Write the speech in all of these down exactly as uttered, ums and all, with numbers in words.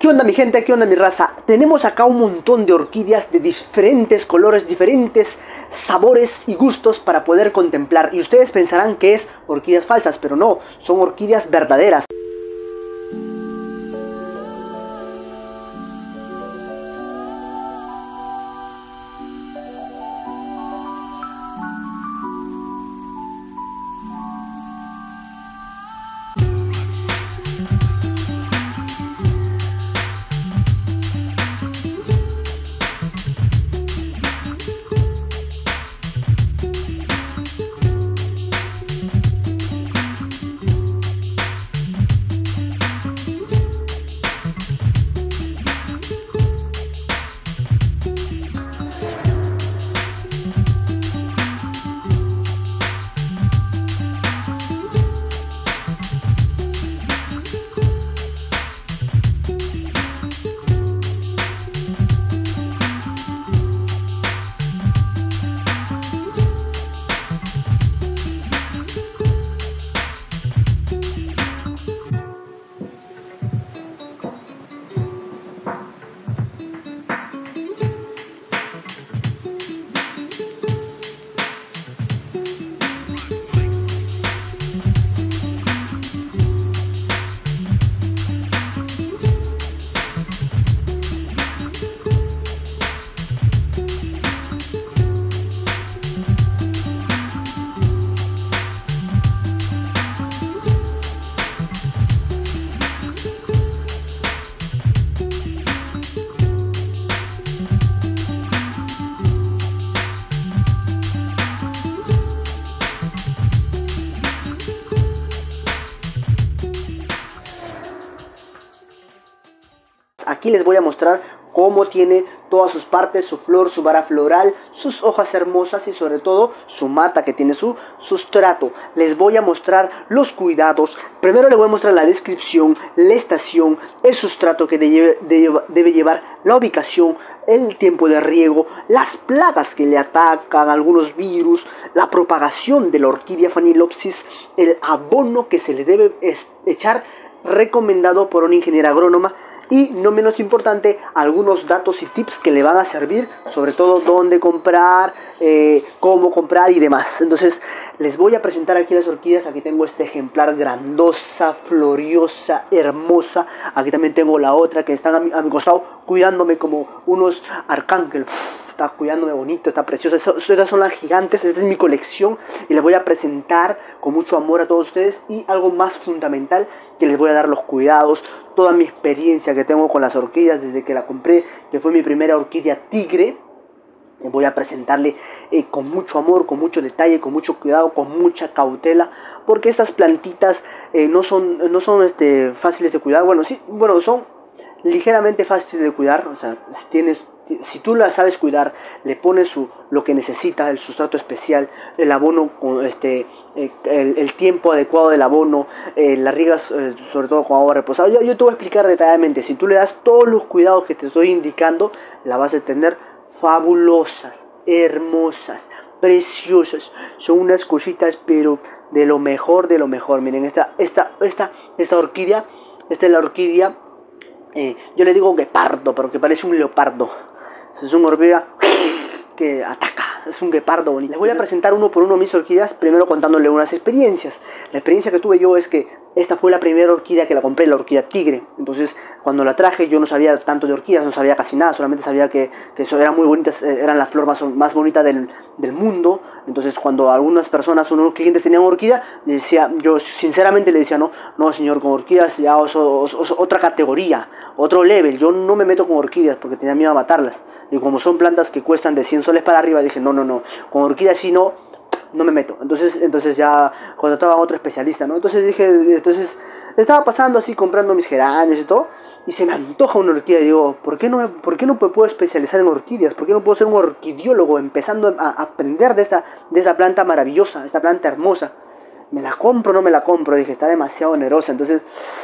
¿Qué onda mi gente? ¿Qué onda mi raza? Tenemos acá un montón de orquídeas de diferentes colores, diferentes sabores y gustos para poder contemplar. Y ustedes pensarán que es orquídeas falsas, pero no, son orquídeas verdaderas. Aquí les voy a mostrar cómo tiene todas sus partes, su flor, su vara floral, sus hojas hermosas y sobre todo su mata que tiene su sustrato. Les voy a mostrar los cuidados. Primero les voy a mostrar la descripción, la estación, el sustrato que debe, debe llevar, la ubicación, el tiempo de riego, las plagas que le atacan, algunos virus, la propagación de la orquídea Phalaenopsis, el abono que se le debe echar recomendado por un ingeniero agrónoma. Y no menos importante, algunos datos y tips que le van a servir, sobre todo dónde comprar, eh, cómo comprar y demás. Entonces, les voy a presentar aquí las orquídeas. Aquí tengo este ejemplar grandosa, floriosa, hermosa. Aquí también tengo la otra que están a mi, a mi costado, cuidándome como unos arcángeles. Está cuidándome bonito, está preciosa. Estas son las gigantes, esta es mi colección y les voy a presentar con mucho amor a todos ustedes. Y algo más fundamental, que les voy a dar los cuidados, toda mi experiencia que tengo con las orquídeas desde que la compré, que fue mi primera orquídea tigre. Voy a presentarle eh, con mucho amor, con mucho detalle, con mucho cuidado, con mucha cautela, porque estas plantitas eh, no son, no son este, fáciles de cuidar. Bueno, sí, bueno, son ligeramente fáciles de cuidar. O sea, si tienes, si tú la sabes cuidar, le pones su, lo que necesita, el sustrato especial, el abono, este, el, el tiempo adecuado del abono, eh, las riegas eh, sobre todo con agua reposada. Yo, yo te voy a explicar detalladamente. Si tú le das todos los cuidados que te estoy indicando, la vas a tener fabulosas, hermosas, preciosas. Son unas cositas, pero de lo mejor, de lo mejor. Miren, esta, esta, esta, esta orquídea, esta es la orquídea, eh, yo le digo guepardo, pero que parece un leopardo. Es una orquídea que ataca, es un guepardo bonito. Les voy a presentar uno por uno mis orquídeas, primero contándole unas experiencias. La experiencia que tuve yo es que esta fue la primera orquídea que la compré, la orquídea tigre. Entonces, cuando la traje, yo no sabía tanto de orquídeas, no sabía casi nada, solamente sabía que, que eso eran muy bonitas, eran la flor más, más bonita del, del mundo. Entonces, cuando algunas personas, unos clientes tenían orquídea, decía, yo sinceramente le decía, no, no señor, con orquídeas ya es, es, es otra categoría, otro level. Yo no me meto con orquídeas porque tenía miedo a matarlas. Y como son plantas que cuestan de cien soles para arriba, dije, no, no, no, con orquídeas sí no, no me meto. Entonces, entonces ya contrataba a otro especialista, ¿no? Entonces dije, entonces estaba pasando así comprando mis geranios y todo, y se me antoja una orquídea. Y digo, ¿por qué no, por qué no me puedo especializar en orquídeas? ¿Por qué no puedo ser un orquidiólogo empezando a aprender de esa, de esa planta maravillosa, esta planta hermosa? ¿Me la compro o no me la compro? Dije, está demasiado onerosa. Entonces,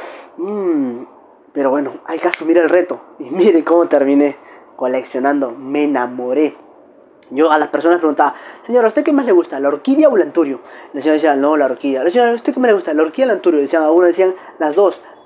mmm, pero bueno, hay que asumir el reto. Y miren cómo terminé coleccionando, me enamoré. Yo a las personas preguntaba, señora, ¿a usted qué más le gusta, la orquídea o el anturio? La señora decía, no, la orquídea. La señora, ¿a usted qué más le gusta, la orquídea o el anturio? Decían, algunos decían las dos.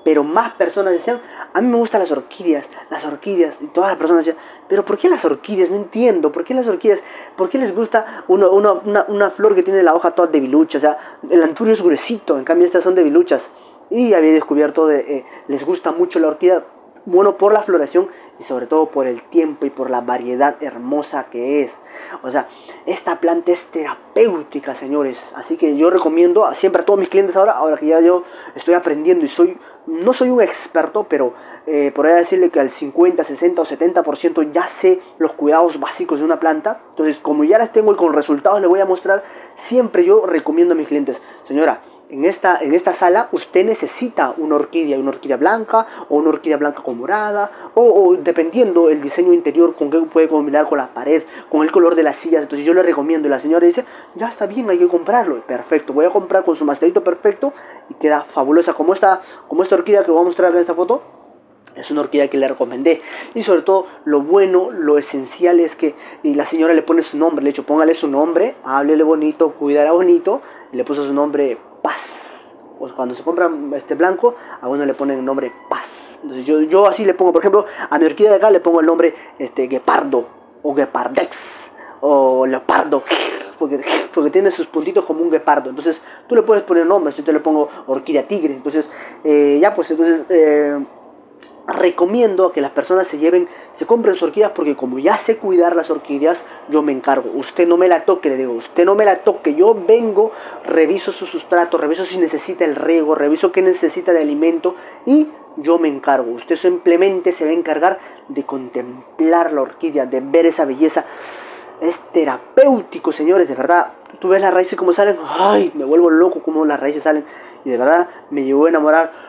pero más personas decían, a mí me gustan las orquídeas, las orquídeas, y todas las personas decían, pero ¿por qué las orquídeas? No entiendo, ¿por qué las orquídeas? ¿Por qué les gusta uno, uno, una, una flor que tiene la hoja toda debilucha? O sea, el anturio es gruesito, en cambio estas son debiluchas. Y había descubierto, de, eh, les gusta mucho la orquídea, bueno, por la floración y sobre todo por el tiempo y por la variedad hermosa que es. O sea, esta planta es terapéutica, señores. Así que yo recomiendo siempre a todos mis clientes ahora, ahora que ya yo estoy aprendiendo y soy, no soy un experto, pero eh, podría decirle que al cincuenta, sesenta o setenta por ciento ya sé los cuidados básicos de una planta. Entonces, como ya las tengo y con resultados les voy a mostrar, siempre yo recomiendo a mis clientes, señora, En esta, en esta sala usted necesita una orquídea, una orquídea blanca o una orquídea blanca con morada o, o dependiendo el diseño interior con que puede combinar con la pared, con el color de las sillas. Entonces yo le recomiendo y la señora dice, ya está bien, hay que comprarlo. Perfecto, voy a comprar con su masterito perfecto y queda fabulosa como esta, como esta orquídea que voy a mostrar en esta foto. Es una orquídea que le recomendé. Y sobre todo, lo bueno, lo esencial es que y la señora le pone su nombre. Le he dicho, póngale su nombre, háblele bonito, cuídala bonito. Y le puso su nombre Paz. Pues cuando se compra este blanco, a uno le ponen el nombre Paz. Entonces yo, yo así le pongo, por ejemplo, a mi orquídea de acá le pongo el nombre este, Guepardo o Guepardex o Leopardo. Porque, porque tiene sus puntitos como un guepardo. Entonces tú le puedes poner nombres. Yo te le pongo orquídea tigre. Entonces, eh, ya pues, entonces... Eh, recomiendo a que las personas se lleven, se compren sus orquídeas porque como ya sé cuidar las orquídeas, yo me encargo. Usted no me la toque, le digo, usted no me la toque. Yo vengo, reviso su sustrato, reviso si necesita el riego, reviso qué necesita de alimento y yo me encargo. Usted simplemente se va a encargar de contemplar la orquídea, de ver esa belleza. Es terapéutico, señores, de verdad. Tú ves las raíces como salen, ay, me vuelvo loco como las raíces salen. Y de verdad me llevó a enamorar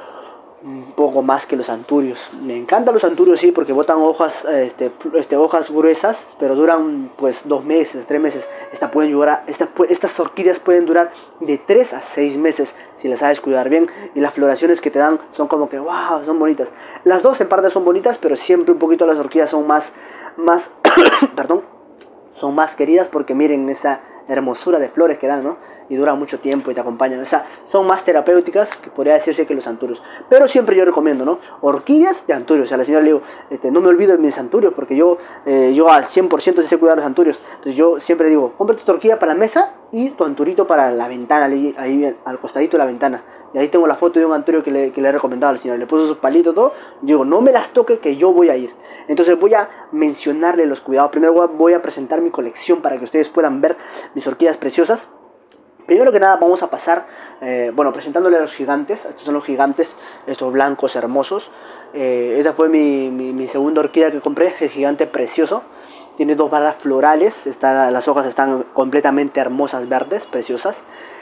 un poco más que los anturios. Me encantan los anturios, sí, porque botan hojas, este, este, hojas gruesas, pero duran pues dos meses, tres meses. Esta pueden durar, esta, estas orquídeas pueden durar de tres a seis meses si las sabes cuidar bien. Y las floraciones que te dan son como que, wow, son bonitas. Las dos en parte son bonitas, pero siempre un poquito las orquídeas son más, más, perdón, son más queridas porque miren esa hermosura de flores que dan, ¿no? Y duran mucho tiempo y te acompañan. O sea, son más terapéuticas que podría decirse que los anturios. Pero siempre yo recomiendo, ¿no? Orquídeas y anturios. O sea, a la señora le digo, este, no me olvido de mis anturios porque yo, eh, yo al cien por ciento sé cuidar los anturios. Entonces yo siempre digo, cómprate tu orquídea para la mesa y tu anturito para la ventana, ahí, ahí al costadito de la ventana. Y ahí tengo la foto de un anturio que le, que le he recomendado a la señora. Le puso sus palitos todo. Digo, no me las toque que yo voy a ir. Entonces voy a mencionarle los cuidados. Primero voy a presentar mi colección para que ustedes puedan ver mis orquídeas preciosas. Primero que nada vamos a pasar, eh, bueno, presentándole a los gigantes. Estos son los gigantes, estos blancos hermosos. Eh, esta fue mi, mi, mi segunda orquídea que compré, el gigante precioso. Tiene dos barras florales, está, las hojas están completamente hermosas, verdes, preciosas.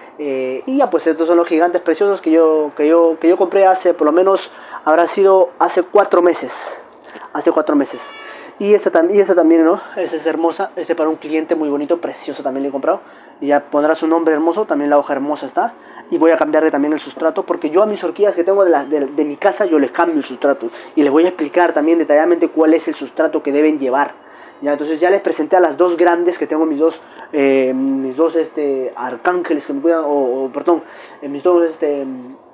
Eh, y ya pues estos son los gigantes preciosos que yo, que, yo, que yo compré hace, por lo menos, habrá sido hace cuatro meses. Hace cuatro meses. Y esta, y esta también, ¿no? Esta es hermosa. Este para un cliente muy bonito, precioso también le he comprado. Y ya pondrá su nombre hermoso, también la hoja hermosa está. Y voy a cambiarle también el sustrato, porque yo a mis orquídeas que tengo de, la, de, de mi casa, yo les cambio el sustrato. Y les voy a explicar también detalladamente cuál es el sustrato que deben llevar. Ya, entonces ya les presenté a las dos grandes que tengo, mis dos, eh, mis dos este, arcángeles que me cuidan, o, o perdón, eh, mis dos este,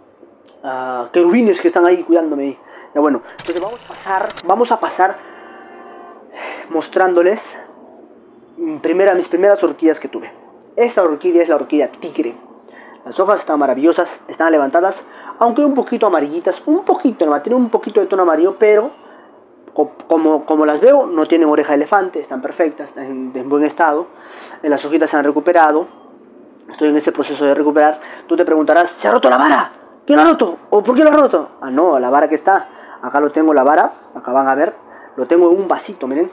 uh, querubines que están ahí cuidándome. Ya bueno, entonces vamos a pasar, vamos a pasar mostrándoles primera, mis primeras orquídeas que tuve. Esta orquídea es la orquídea tigre. Las hojas están maravillosas, están levantadas, aunque un poquito amarillitas, un poquito, no, tiene un poquito de tono amarillo, pero como, como las veo, no tienen oreja de elefante, están perfectas, están en, en buen estado. Las hojitas se han recuperado, estoy en este proceso de recuperar. Tú te preguntarás, ¿se ha roto la vara? ¿Quién la ha roto? ¿O por qué la ha roto? Ah, no, la vara que está, acá lo tengo la vara, acá van a ver, lo tengo en un vasito, miren,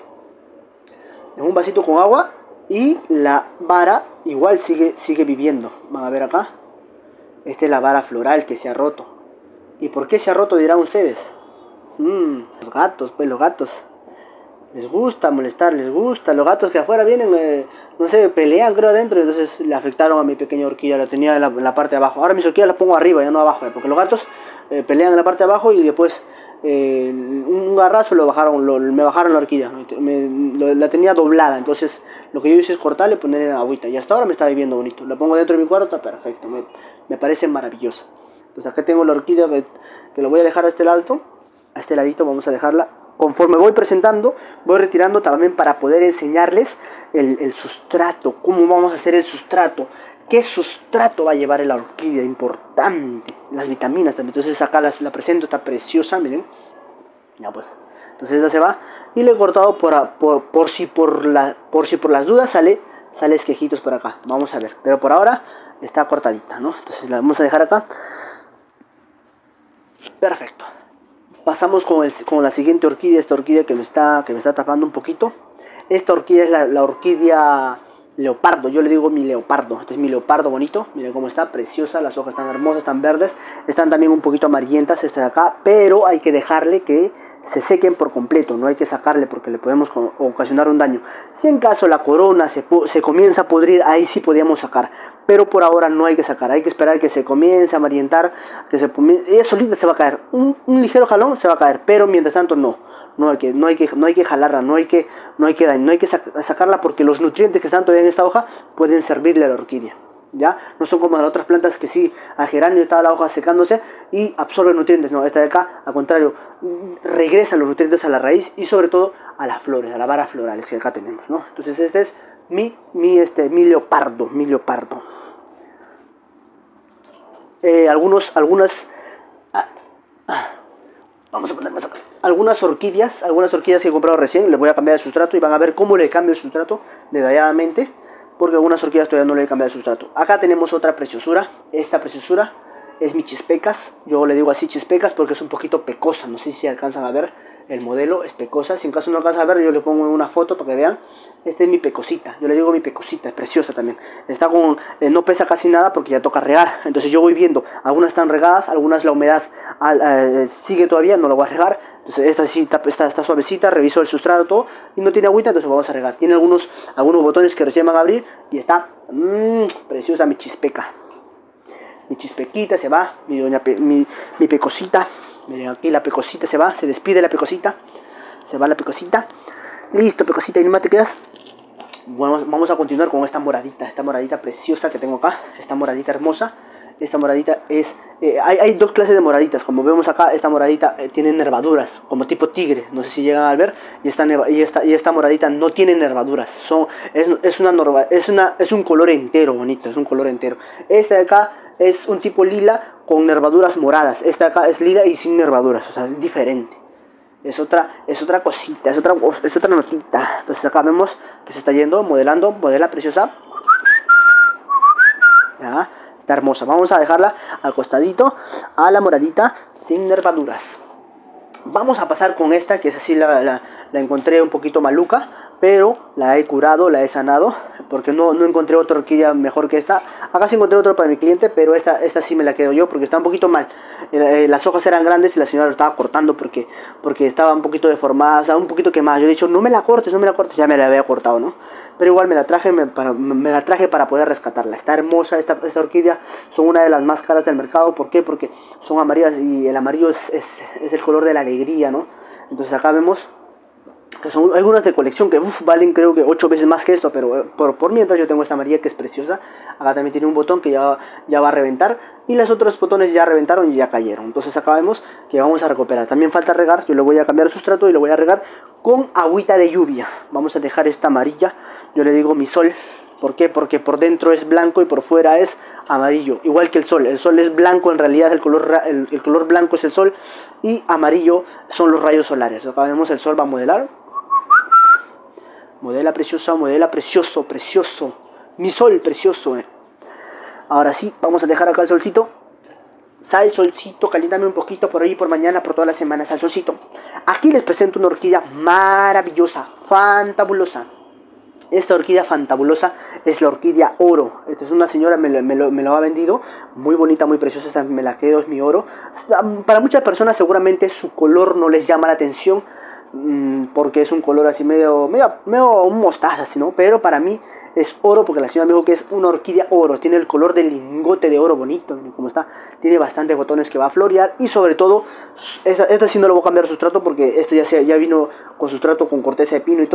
en un vasito con agua. Y la vara igual sigue, sigue viviendo. Van a ver acá. Esta es la vara floral que se ha roto. ¿Y por qué se ha roto, dirán ustedes? Mm, los gatos, pues los gatos. Les gusta molestar, les gusta. Los gatos que afuera vienen, eh, no sé, pelean creo adentro. Entonces le afectaron a mi pequeña orquídea. La tenía en la, en la parte de abajo. Ahora mis orquídeas las pongo arriba, ya no abajo. Porque los gatos eh, pelean en la parte de abajo y después... Eh, un garrazo lo bajaron, lo, me bajaron la orquídea, me, lo, la tenía doblada, entonces lo que yo hice es cortarle y ponerle en agüita y hasta ahora me está viviendo bonito. La pongo dentro de mi cuarto, está perfecto, me, me parece maravillosa. Entonces acá tengo la orquídea que, que lo voy a dejar a este lado, a este ladito vamos a dejarla. Conforme voy presentando, voy retirando también para poder enseñarles el, el sustrato, cómo vamos a hacer el sustrato, qué sustrato va a llevar la orquídea, importante, las vitaminas también. Entonces acá la, la presento, está preciosa, miren, ya pues, entonces ya se va, y le he cortado por, por, por, si, por, la, por si por las dudas sale, sale esquejitos por acá, vamos a ver, pero por ahora está cortadita, ¿no? Entonces la vamos a dejar acá, perfecto. Pasamos con, el, con la siguiente orquídea, esta orquídea que me está, que me está tapando un poquito. Esta orquídea es la, la orquídea leopardo, yo le digo mi leopardo. Este es mi leopardo bonito, miren cómo está, preciosa, las hojas están hermosas, están verdes, están también un poquito amarillentas esta de acá, pero hay que dejarle que se sequen por completo, no hay que sacarle porque le podemos ocasionar un daño. Si en caso la corona se, se comienza a pudrir, ahí sí podríamos sacar, pero por ahora no hay que sacar, hay que esperar que se comience a amarillentar, que se, ella solita se va a caer, un, un ligero jalón se va a caer, pero mientras tanto no. No hay, que, no, hay que, no hay que jalarla, no hay que, no hay que, no hay que sacarla porque los nutrientes que están todavía en esta hoja pueden servirle a la orquídea. ¿Ya? No son como las otras plantas que sí, al geranio está la hoja secándose y absorbe nutrientes. No, esta de acá, al contrario, regresa los nutrientes a la raíz y sobre todo a las flores, a las varas florales que acá tenemos, ¿no? Entonces este es mi, mi, este, mi leopardo, mi leopardo. Eh, algunos, algunas... Ah, ah, vamos a poner más acá. Algunas orquídeas, algunas orquídeas que he comprado recién, les voy a cambiar el sustrato y van a ver cómo le cambio el sustrato detalladamente, porque algunas orquídeas todavía no le he cambiado el sustrato. Acá tenemos otra preciosura, esta preciosura es mi chispecas, yo le digo así chispecas porque es un poquito pecosa, no sé si alcanzan a ver el modelo, es pecosa, si en caso no alcanzan a ver yo le pongo una foto para que vean, esta es mi pecosita, yo le digo mi pecosita, es preciosa también, está con, eh, no pesa casi nada porque ya toca regar, entonces yo voy viendo, algunas están regadas, algunas la humedad eh, sigue todavía, no la voy a regar, entonces esta sí está, está, está suavecita, reviso el sustrato todo, y no tiene agüita, entonces vamos a regar, tiene algunos, algunos botones que recién van a abrir, y está mmm, preciosa mi chispeca. Mi chispequita se va, mi, doña pe, mi, mi pecosita, miren aquí la pecosita se va, se despide la pecosita, se va la pecosita, listo pecosita, y nomás te quedas. Bueno, vamos a continuar con esta moradita, esta moradita preciosa que tengo acá, esta moradita hermosa. Esta moradita es, eh, hay, hay dos clases de moraditas, como vemos acá, esta moradita eh, tiene nervaduras, como tipo tigre, no sé si llegan a ver, y esta, y esta, y esta moradita no tiene nervaduras, son, es, es, una norma, es, una, es un color entero, bonito, es un color entero. Esta de acá es un tipo lila con nervaduras moradas, esta de acá es lila y sin nervaduras, o sea, es diferente. Es otra, es otra cosita, es otra, es otra notita. Entonces acá vemos que se está yendo, modelando, modela preciosa. Ya. Está hermosa, vamos a dejarla al costadito a la moradita sin nervaduras. Vamos a pasar con esta que es así, la, la, la encontré un poquito maluca, pero la he curado, la he sanado, porque no, no encontré otra orquídea mejor que esta. Acá sí encontré otra para mi cliente, pero esta, esta sí me la quedo yo porque está un poquito mal. Eh, las hojas eran grandes y la señora lo estaba cortando porque, porque estaba un poquito deformada, o sea, un poquito quemada. Yo le he dicho, no me la cortes, no me la cortes, ya me la había cortado, ¿no? Pero igual me la traje, me, para, me la traje para poder rescatarla. Está hermosa esta, esta orquídea, son una de las más caras del mercado. ¿Por qué? Porque son amarillas y el amarillo es, es, es el color de la alegría, ¿no? Entonces acá vemos que son algunas de colección que uf, valen creo que ocho veces más que esto, pero eh, por, por mientras yo tengo esta amarilla que es preciosa. Acá también tiene un botón que ya, ya va a reventar y los otros botones ya reventaron y ya cayeron. Entonces acá vemos que vamos a recuperar. También falta regar, yo le voy a cambiar el sustrato y lo voy a regar con agüita de lluvia. Vamos a dejar esta amarilla, yo le digo mi sol. ¿Por qué? Porque por dentro es blanco y por fuera es amarillo, igual que el sol. El sol es blanco, en realidad el color, el, el color blanco es el sol y amarillo son los rayos solares. Acá vemos el sol va a modelar. Modela preciosa, modela precioso, precioso. Mi sol precioso. Eh. Ahora sí, vamos a dejar acá el solcito. Sal, solcito, caliéntame un poquito por ahí, por mañana, por toda la semana. Sal, solcito. Aquí les presento una orquídea maravillosa, fantabulosa. Esta orquídea fantabulosa es la orquídea oro. Esta es una señora, me, me, lo, me lo ha vendido. Muy bonita, muy preciosa, esta me la quedo, es mi oro. Para muchas personas seguramente su color no les llama la atención, porque es un color así medio, medio, medio un mostaza, así, ¿no? Pero para mí es oro porque la señora me dijo que es una orquídea oro. Tiene el color del lingote de oro bonito, como está. Tiene bastantes botones que va a florear y sobre todo, esta, esta sí no lo voy a cambiar sustrato porque esto ya, se, ya vino con sustrato con corteza de pino y todo.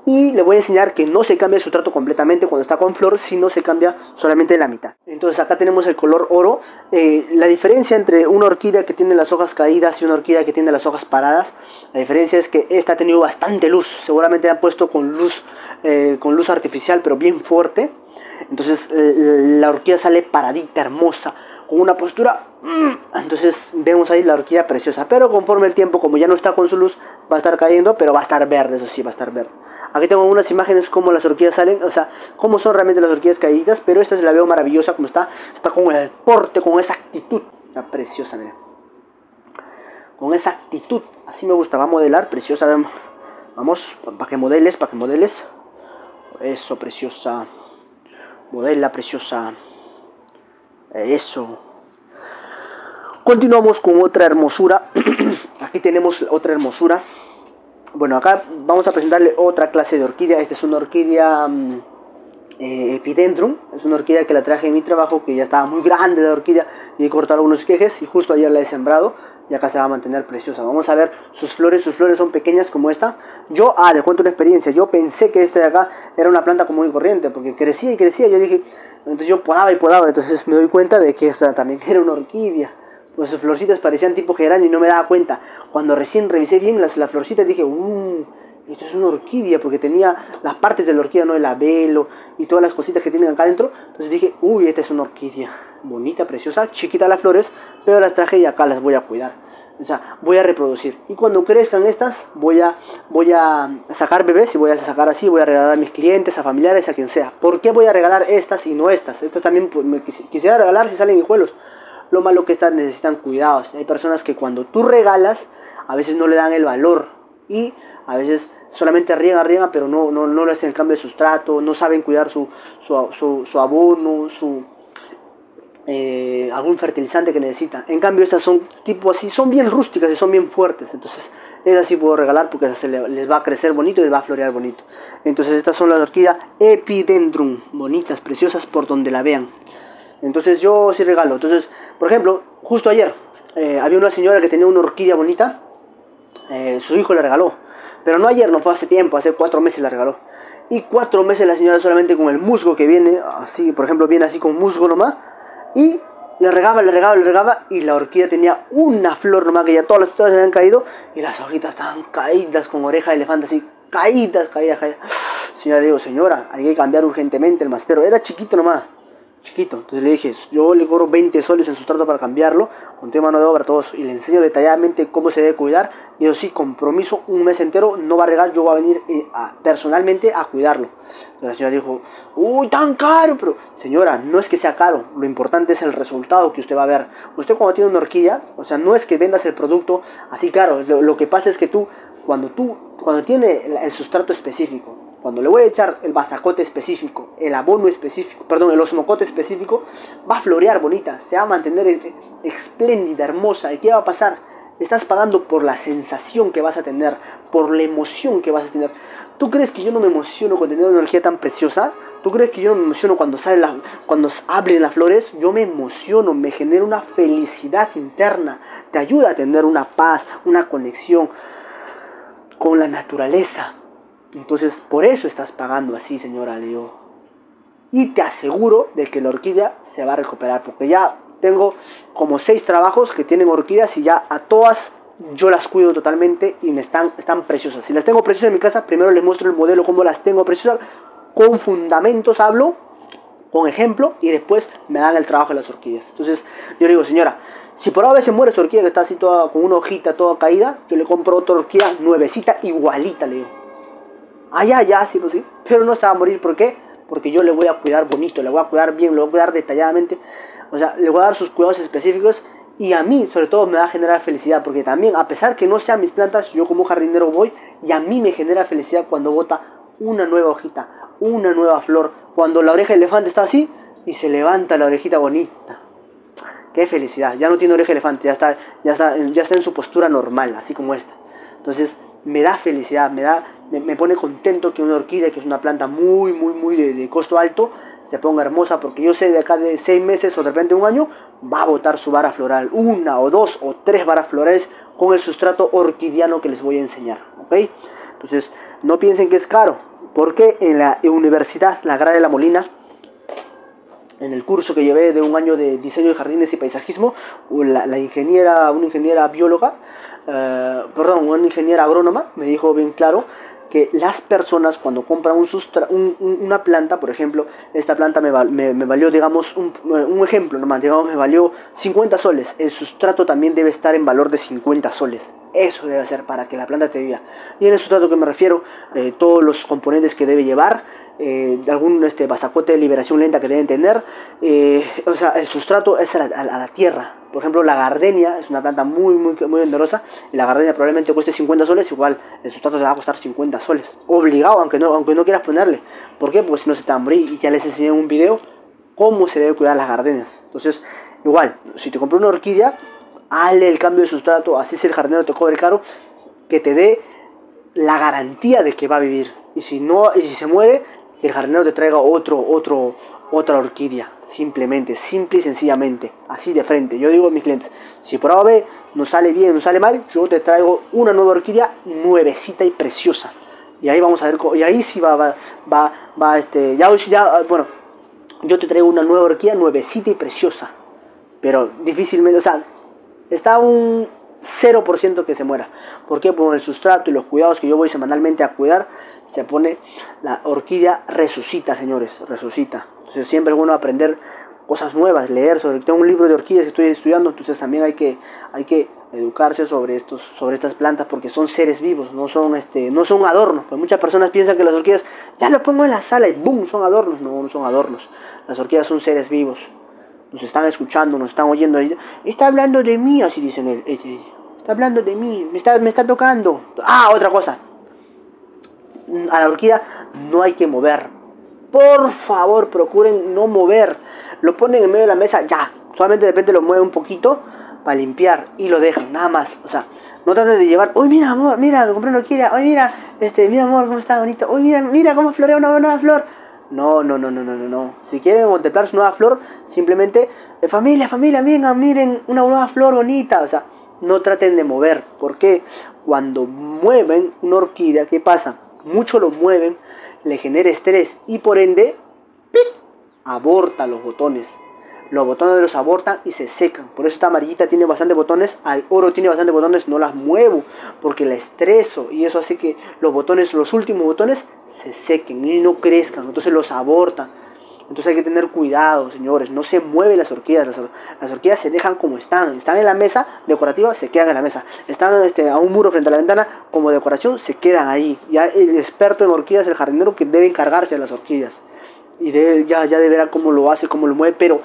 Y le voy a enseñar que no se cambia el sustrato completamente cuando está con flor, sino se cambia solamente la mitad. Entonces acá tenemos el color oro. Eh, la diferencia entre una orquídea que tiene las hojas caídas y una orquídea que tiene las hojas paradas, la diferencia es que esta ha tenido bastante luz. Seguramente la han puesto con luz, eh, con luz artificial, pero bien fuerte. Entonces eh, la orquídea sale paradita, hermosa, con una postura. Entonces vemos ahí la orquídea preciosa. Pero conforme el tiempo, como ya no está con su luz, va a estar cayendo, pero va a estar verde, eso sí, va a estar verde. Aquí tengo unas imágenes como las orquídeas salen, o sea, cómo son realmente las orquídeas caídas, pero esta se la veo maravillosa como está, está con el porte, con esa actitud, está preciosa, mira. Con esa actitud, así me gusta, va a modelar, preciosa, vamos, para que modeles, para que modeles, eso, preciosa, modela, preciosa, eso. Continuamos con otra hermosura, aquí tenemos otra hermosura. Bueno, acá vamos a presentarle otra clase de orquídea. Esta es una orquídea um, eh, Epidendrum. Es una orquídea que la traje en mi trabajo, que ya estaba muy grande la orquídea y he cortado algunos quejes y justo ayer la he sembrado y acá se va a mantener preciosa. Vamos a ver sus flores. Sus flores son pequeñas como esta. Yo, ah, les cuento una experiencia. Yo pensé que esta de acá era una planta común y corriente porque crecía y crecía. Yo dije, entonces yo podaba y podaba. Entonces me doy cuenta de que esta también era una orquídea. Pues sus florcitas parecían tipo geranio y no me daba cuenta. Cuando recién revisé bien las, las florcitas dije, uh, esto es una orquídea, porque tenía las partes de la orquídea, ¿no? El labelo y todas las cositas que tienen acá adentro. Entonces dije, uy, esta es una orquídea. Bonita, preciosa, chiquita las flores, pero las traje y acá las voy a cuidar. O sea, voy a reproducir. Y cuando crezcan estas, voy a, voy a sacar bebés y voy a sacar así, voy a regalar a mis clientes, a familiares, a quien sea. ¿Por qué voy a regalar estas y no estas? Estas también pues, me quisiera regalar si salen hijuelos. Lo malo que estas necesitan cuidados. Hay personas que cuando tú regalas, a veces no le dan el valor. Y a veces solamente riegan, riegan, pero no, no, no le hacen el cambio de sustrato, no saben cuidar su, su, su, su abono, su, eh, algún fertilizante que necesitan. En cambio estas son tipo así, son bien rústicas y son bien fuertes. Entonces esas sí puedo regalar porque se les, les va a crecer bonito y les va a florear bonito. Entonces estas son las orquídeas Epidendrum. Bonitas, preciosas por donde la vean. Entonces yo sí regalo. Entonces, por ejemplo, justo ayer eh, había una señora que tenía una orquídea bonita. Eh, su hijo le regaló. Pero no ayer, no fue hace tiempo, hace cuatro meses la regaló. Y cuatro meses la señora solamente con el musgo que viene, así, por ejemplo, viene así con musgo nomás. Y le regaba, le regaba, le regaba. Y la orquídea tenía una flor nomás, que ya todas las flores se habían caído. Y las hojitas estaban caídas con oreja de elefante, así, caídas, caídas, caídas. Señora, le digo, señora, hay que cambiar urgentemente el mastero. Era chiquito nomás. Chiquito, entonces le dije, yo le cobro veinte soles en sustrato para cambiarlo, con tema mano de obra, todos, y le enseño detalladamente cómo se debe cuidar, y yo sí, compromiso, un mes entero, no va a regar, yo voy a venir eh, a, personalmente a cuidarlo. Entonces la señora dijo, uy, tan caro, pero señora, no es que sea caro, lo importante es el resultado que usted va a ver. Usted cuando tiene una orquídea, o sea, no es que vendas el producto así caro, lo, lo que pasa es que tú, cuando tú, cuando tiene el, el sustrato específico, cuando le voy a echar el basacote específico, el abono específico, perdón, el osmocote específico, va a florear bonita, se va a mantener espléndida, hermosa. ¿Y qué va a pasar? Estás pagando por la sensación que vas a tener, por la emoción que vas a tener. ¿Tú crees que yo no me emociono con tener una energía tan preciosa? ¿Tú crees que yo no me emociono cuando sale la, cuando abren las flores? Yo me emociono, me genera una felicidad interna, te ayuda a tener una paz, una conexión con la naturaleza. Entonces, por eso estás pagando así, señora, Leo. Y te aseguro de que la orquídea se va a recuperar. Porque ya tengo como seis trabajos que tienen orquídeas y ya a todas yo las cuido totalmente y me están, están preciosas. Si las tengo preciosas en mi casa, primero les muestro el modelo, cómo las tengo preciosas. Con fundamentos hablo, con ejemplo, y después me dan el trabajo de las orquídeas. Entonces, yo le digo, señora, si por ahora se muere su orquídea que está así toda, con una hojita toda caída, yo le compro otra orquídea nuevecita, igualita, le digo. Ah, ya, ya, sí, pues sí. Pero no se va a morir, ¿por qué? Porque yo le voy a cuidar bonito, le voy a cuidar bien, le voy a cuidar detalladamente. O sea, le voy a dar sus cuidados específicos. Y a mí, sobre todo, me va a generar felicidad. Porque también, a pesar que no sean mis plantas, yo como jardinero voy y a mí me genera felicidad cuando bota una nueva hojita, una nueva flor. Cuando la oreja de elefante está así y se levanta la orejita bonita. Qué felicidad. Ya no tiene oreja de elefante, ya está, ya está, ya está en su postura normal, así como esta. Entonces, me da felicidad, me da... Me, me pone contento que una orquídea, que es una planta muy, muy, muy de, de costo alto, se ponga hermosa, porque yo sé de acá de seis meses o de repente un año, va a botar su vara floral, una o dos o tres varas florales con el sustrato orquidiano que les voy a enseñar, ¿ok? Entonces, no piensen que es caro, Porque en la universidad, la Agraria de La Molina, en el curso que llevé de un año de diseño de jardines y paisajismo, la, la ingeniera, una ingeniera bióloga, eh, perdón, una ingeniera agrónoma, me dijo bien claro que las personas cuando compran un sustra, un, un, una planta, por ejemplo, esta planta me, me, me valió, digamos, un, un ejemplo nomás, digamos, me valió cincuenta soles, el sustrato también debe estar en valor de cincuenta soles. Eso debe ser para que la planta te viva. Y en el sustrato que me refiero, eh, todos los componentes que debe llevar, eh, algún este, pasacote de liberación lenta que deben tener, eh, o sea, el sustrato es a la, a la tierra. Por ejemplo, la gardenia es una planta muy, muy, muy venderosa, y la gardenia probablemente cueste cincuenta soles, igual el sustrato te va a costar cincuenta soles. Obligado, aunque no, aunque no quieras ponerle. ¿Por qué? Porque si no se te va a morir, y ya les enseñé en un video cómo se debe cuidar las gardenias. Entonces, igual, si te compré una orquídea, hazle el cambio de sustrato, así si el jardinero te cobre caro, que te dé la garantía de que va a vivir. Y si no, y si se muere, que el jardinero te traiga otro, otro, otra orquídea. Simplemente, simple y sencillamente, así de frente. Yo digo a mis clientes, si por A B no sale bien, no sale mal, yo te traigo una nueva orquídea nuevecita y preciosa. Y ahí vamos a ver, y ahí sí va, va, va, va este, ya, ya, bueno, yo te traigo una nueva orquídea nuevecita y preciosa. Pero difícilmente, o sea, está un cero por ciento que se muera. ¿Por qué? Por el sustrato y los cuidados que yo voy semanalmente a cuidar, se pone, la orquídea resucita, señores, resucita. Entonces siempre es bueno aprender cosas nuevas, leer sobre, tengo un libro de orquídeas que estoy estudiando, entonces también hay que, hay que educarse sobre estos, sobre estas plantas, porque son seres vivos, no son este, no son adornos. Pues muchas personas piensan que las orquídeas, ya lo pongo en la sala y boom, son adornos. No, no son adornos. Las orquídeas son seres vivos. Nos están escuchando, nos están oyendo. Está hablando de mí, así dicen él. Está hablando de mí, me está, me está tocando. Ah, otra cosa. A la orquídea no hay que mover. Por favor, procuren no mover. Lo ponen en medio de la mesa, ya. Solamente de repente lo mueven un poquito para limpiar y lo dejan, nada más. O sea, no traten de llevar. Uy, mira, amor, mira, me compré una orquídea. Uy, mira, este, mira, amor, cómo está bonito. Uy, mira, mira cómo florea una nueva flor. No, no, no, no, no, no, no. Si quieren contemplar su nueva flor, simplemente, eh, familia, familia, vengan, miren, una nueva flor bonita. O sea, no traten de mover. ¿Por qué? Cuando mueven una orquídea, ¿qué pasa? Mucho lo mueven, le genera estrés y por ende, ¡pip!, aborta los botones. Los botones los abortan y se secan. Por eso esta amarillita tiene bastante botones, al oro tiene bastante botones, no las muevo porque la estreso y eso hace que los botones, los últimos botones, se sequen y no crezcan, entonces los abortan. Entonces hay que tener cuidado, señores, no se mueven las orquídeas, las, or las orquídeas se dejan como están, están en la mesa decorativa, se quedan en la mesa, están este, a un muro frente a la ventana como decoración, se quedan ahí. Ya el experto en orquídeas, el jardinero, que debe encargarse de las orquídeas y de, ya, ya de ver cómo lo hace, cómo lo mueve, pero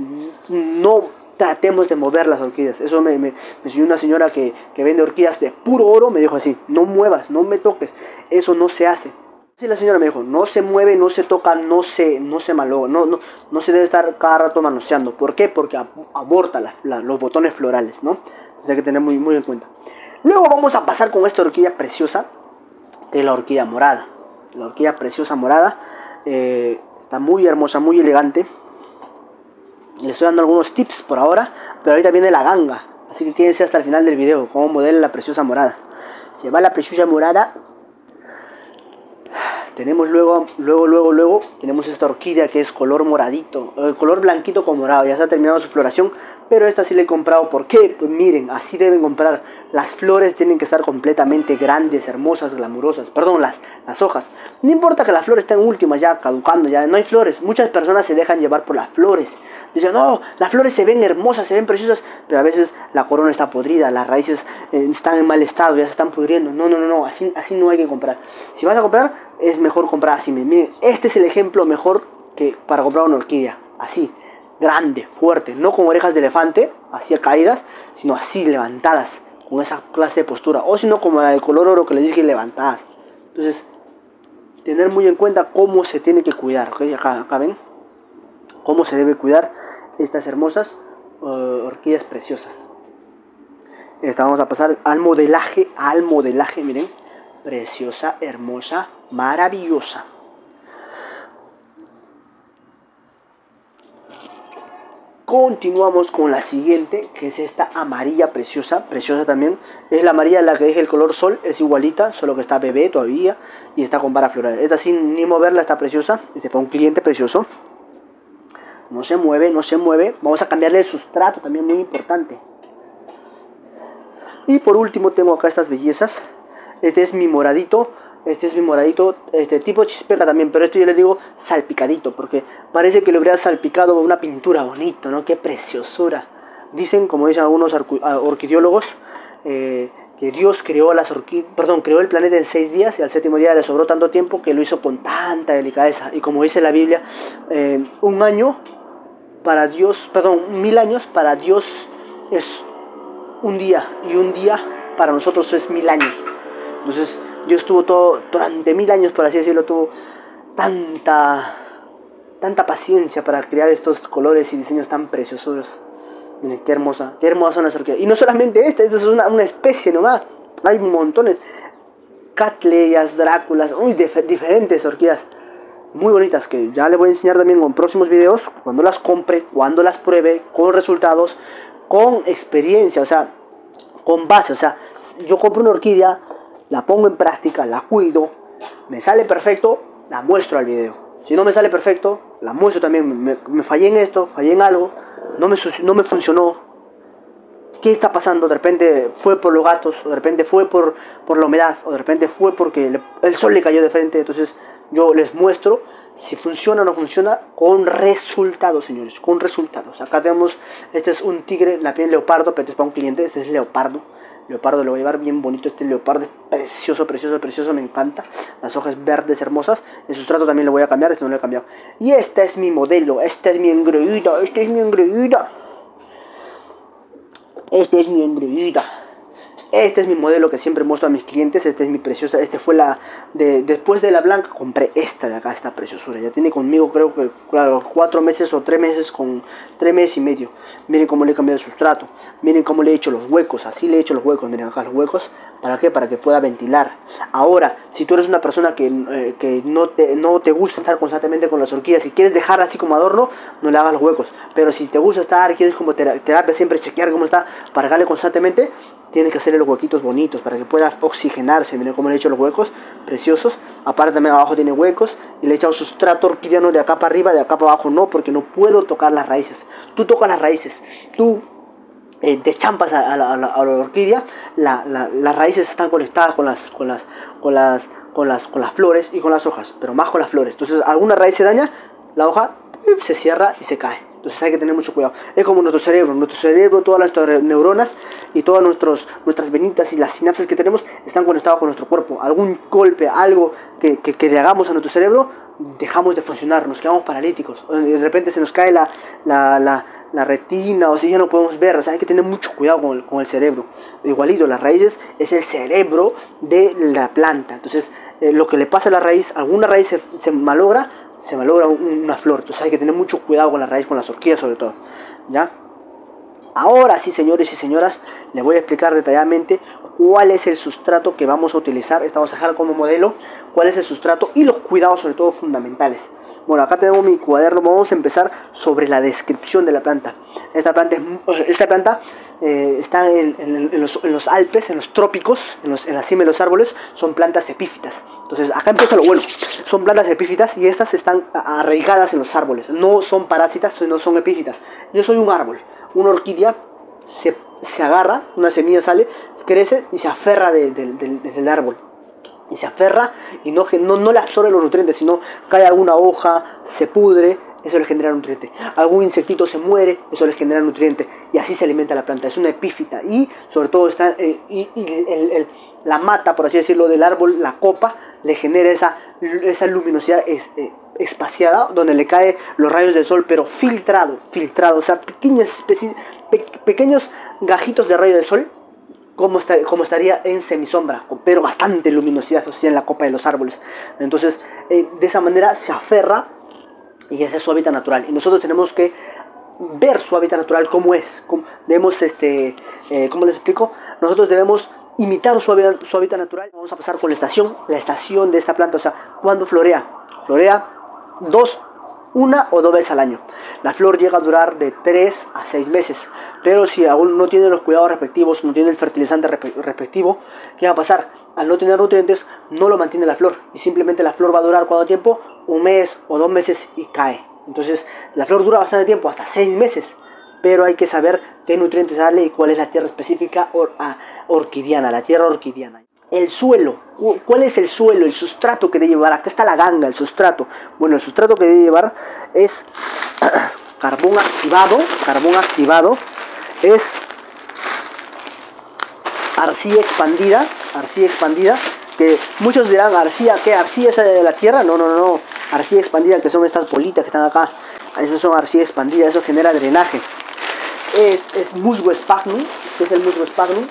no tratemos de mover las orquídeas. Eso me, me, me enseñó una señora que, que vende orquídeas de puro oro, me dijo así, no muevas, no me toques, eso no se hace. Sí, la señora me dijo, no se mueve, no se toca, no se, no se malogra, no, no, no se debe estar cada rato manoseando. ¿Por qué? Porque aborta la, la, los botones florales, ¿no? Entonces hay que tener muy, muy en cuenta. Luego vamos a pasar con esta orquídea preciosa, que es la orquídea morada. La orquídea preciosa morada, eh, está muy hermosa, muy elegante. Le estoy dando algunos tips por ahora, pero ahorita viene la ganga. Así que quédense hasta el final del video, cómo modela la preciosa morada. Se va la preciosa morada. Tenemos luego, luego, luego, luego, tenemos esta orquídea que es color moradito, eh, color blanquito con morado, ya está terminando su floración, pero esta sí la he comprado. ¿Por qué? Pues miren, así deben comprar. Las flores tienen que estar completamente grandes, hermosas, glamurosas, perdón, las, las hojas. No importa que las flores estén últimas, ya caducando, ya no hay flores. Muchas personas se dejan llevar por las flores. Dicen, no, las flores se ven hermosas, se ven preciosas, pero a veces la corona está podrida, las raíces eh, están en mal estado, ya se están pudriendo. No, no, no, no, así, así no hay que comprar. Si vas a comprar, es mejor comprar así. Miren, este es el ejemplo mejor que para comprar una orquídea. Así, grande, fuerte, no con orejas de elefante, así caídas, sino así levantadas, con esa clase de postura. O si no, como la de color oro que les dije, levantadas. Entonces, tener muy en cuenta cómo se tiene que cuidar. ¿Okay? Acá, acá ven cómo se debe cuidar estas hermosas uh, orquídeas preciosas. Esta vamos a pasar al modelaje, al modelaje, miren, preciosa, hermosa, maravillosa. continuamos con la siguiente, que es esta amarilla preciosa, preciosa también. Es la amarilla la que dije el color sol, es igualita, solo que está bebé todavía y está con vara floral. Esta sin ni moverla está preciosa, este para un cliente precioso. No se mueve, no se mueve. Vamos a cambiarle el sustrato, también muy importante. Y por último tengo acá estas bellezas. Este es mi moradito. Este es mi moradito, este tipo chispera también, pero esto yo le digo salpicadito, porque parece que le hubiera salpicado una pintura bonito, ¿no? ¡Qué preciosura! Dicen, como dicen algunos orquidiólogos, eh, que Dios creó las orquídeas, perdón, creó el planeta en seis días y al séptimo día le sobró tanto tiempo que lo hizo con tanta delicadeza. Y como dice la Biblia, eh, un año para Dios, perdón, mil años para Dios es un día y un día para nosotros es mil años. Entonces Dios tuvo todo, durante mil años, por así decirlo, tuvo tanta, tanta paciencia para crear estos colores y diseños tan preciosos. Miren, qué hermosa, qué hermosa son las orquídeas. Y no solamente esta, esta es una, una especie nomás. Hay montones. Catleyas, Dráculas, uy, dif diferentes orquídeas. Muy bonitas, que ya les voy a enseñar también en próximos videos, cuando las compre, cuando las pruebe, con resultados, con experiencia, o sea, con base. O sea, yo compro una orquídea, la pongo en práctica, la cuido, me sale perfecto, la muestro al video. Si no me sale perfecto, la muestro también. Me, me fallé en esto, fallé en algo, no me, no me funcionó. ¿Qué está pasando? De repente fue por los gatos, o de repente fue por, por la humedad, o de repente fue porque le, el sol le cayó de frente. Entonces yo les muestro si funciona o no funciona con resultados, señores, con resultados. Acá tenemos, este es un tigre, la piel leopardo, pero este es para un cliente, este es leopardo. Leopardo lo voy a llevar bien bonito, este leopardo es precioso, precioso, precioso, me encanta. Las hojas verdes hermosas, el sustrato también lo voy a cambiar, este no lo he cambiado. Y esta es mi modelo, esta es mi engreída, esta es mi engreída. Esta es mi engreída. Este es mi modelo que siempre muestro a mis clientes. Este es mi preciosa. Este fue la de después de la blanca compré esta de acá, esta preciosura. Ya tiene conmigo creo que claro cuatro meses o tres meses con tres meses y medio. Miren cómo le he cambiado el sustrato. Miren cómo le he hecho los huecos. Así le he hecho los huecos. Miren acá los huecos. ¿Para qué? Para que pueda ventilar. Ahora, si tú eres una persona que, eh, que no, te, no te gusta estar constantemente con las orquídeas y quieres dejar así como adorno, no le hagas los huecos. Pero si te gusta estar, quieres como terapia siempre chequear cómo está para darle constantemente, tienes que hacerle los huequitos bonitos para que pueda oxigenarse. Miren cómo le he hecho los huecos preciosos. Aparte también abajo tiene huecos. Y le he echado sustrato orquidiano de acá para arriba, de acá para abajo no, porque no puedo tocar las raíces. Tú tocas las raíces. Tú eh, deschampas a, a, la, a, la, a la orquídea. La, la, las raíces están conectadas con las, con las, con las, con las, con las flores y con las hojas. Pero más con las flores. Entonces alguna raíz se daña, la hoja se cierra y se cae. Entonces hay que tener mucho cuidado. Es como nuestro cerebro. Nuestro cerebro, todas nuestras neuronas y todas nuestros, nuestras venitas y las sinapsis que tenemos están conectados con nuestro cuerpo. Algún golpe, algo que, que, que le hagamos a nuestro cerebro, dejamos de funcionar, nos quedamos paralíticos. De repente se nos cae la, la, la, la retina o si ya no podemos ver. O sea, hay que tener mucho cuidado con el, con el cerebro. Igualito, las raíces es el cerebro de la planta. Entonces, eh, lo que le pasa a la raíz, alguna raíz se, se malogra, se malogra una flor. Entonces hay que tener mucho cuidado con la raíz, con las orquídeas sobre todo, ¿ya? Ahora sí, señores y señoras, les voy a explicar detalladamente cuál es el sustrato que vamos a utilizar. Esta vamos a dejar como modelo cuál es el sustrato y los cuidados sobre todo fundamentales. Bueno, acá tenemos mi cuaderno. Vamos a empezar sobre la descripción de la planta. Esta planta, es, esta planta eh, está en, en, en, los, en los Alpes, en los trópicos, en, los, en la cima de los árboles. Son plantas epífitas. Entonces acá empieza lo bueno. Son plantas epífitas y estas están arraigadas en los árboles. No son parásitas, sino son epífitas. Yo soy un árbol. Una orquídea se, se agarra, una semilla sale, crece y se aferra de, de, de, de, del árbol. Y se aferra y no, no, no le absorbe los nutrientes, sino cae alguna hoja, se pudre, eso le genera nutriente. Algún insectito se muere, eso le genera nutriente. Y así se alimenta la planta. Es una epífita. Y sobre todo está eh, y, y el, el, la mata, por así decirlo, del árbol, la copa, le genera esa, esa luminosidad es, eh, espaciada, donde le caen los rayos del sol, pero filtrado, filtrado. O sea, pequeñas especies, pe, pequeños gajitos de rayo de sol. Como, está, como estaría en semisombra, pero bastante luminosidad, o sea, en la copa de los árboles. Entonces, eh, de esa manera se aferra y ese es su hábitat natural. Y nosotros tenemos que ver su hábitat natural cómo es. Cómo, debemos, este, eh, ¿cómo les explico? Nosotros debemos imitar su hábitat, su hábitat natural. Vamos a pasar con la estación, la estación de esta planta, o sea, cuando florea. Florea dos una o dos veces al año. La flor llega a durar de tres a seis meses. Pero si aún no tiene los cuidados respectivos, no tiene el fertilizante respectivo, ¿qué va a pasar? Al no tener nutrientes, no lo mantiene la flor. Y simplemente la flor va a durar, ¿cuánto tiempo? Un mes o dos meses y cae. Entonces, la flor dura bastante tiempo, hasta seis meses. Pero hay que saber qué nutrientes darle y cuál es la tierra específica or a, orquidiana, la tierra orquidiana. El suelo, ¿cuál es el suelo, el sustrato que debe llevar? Acá está la ganga, el sustrato. Bueno, el sustrato que debe llevar es carbón activado, carbón activado. Es arcilla expandida, arcilla expandida, que muchos dirán, arcilla, ¿qué? ¿Arcilla esa de la tierra? No, no, no, arcilla expandida, que son estas bolitas que están acá, esas son arcilla expandida, eso genera drenaje. Es, es musgo sphagnum, que es el musgo sphagnum,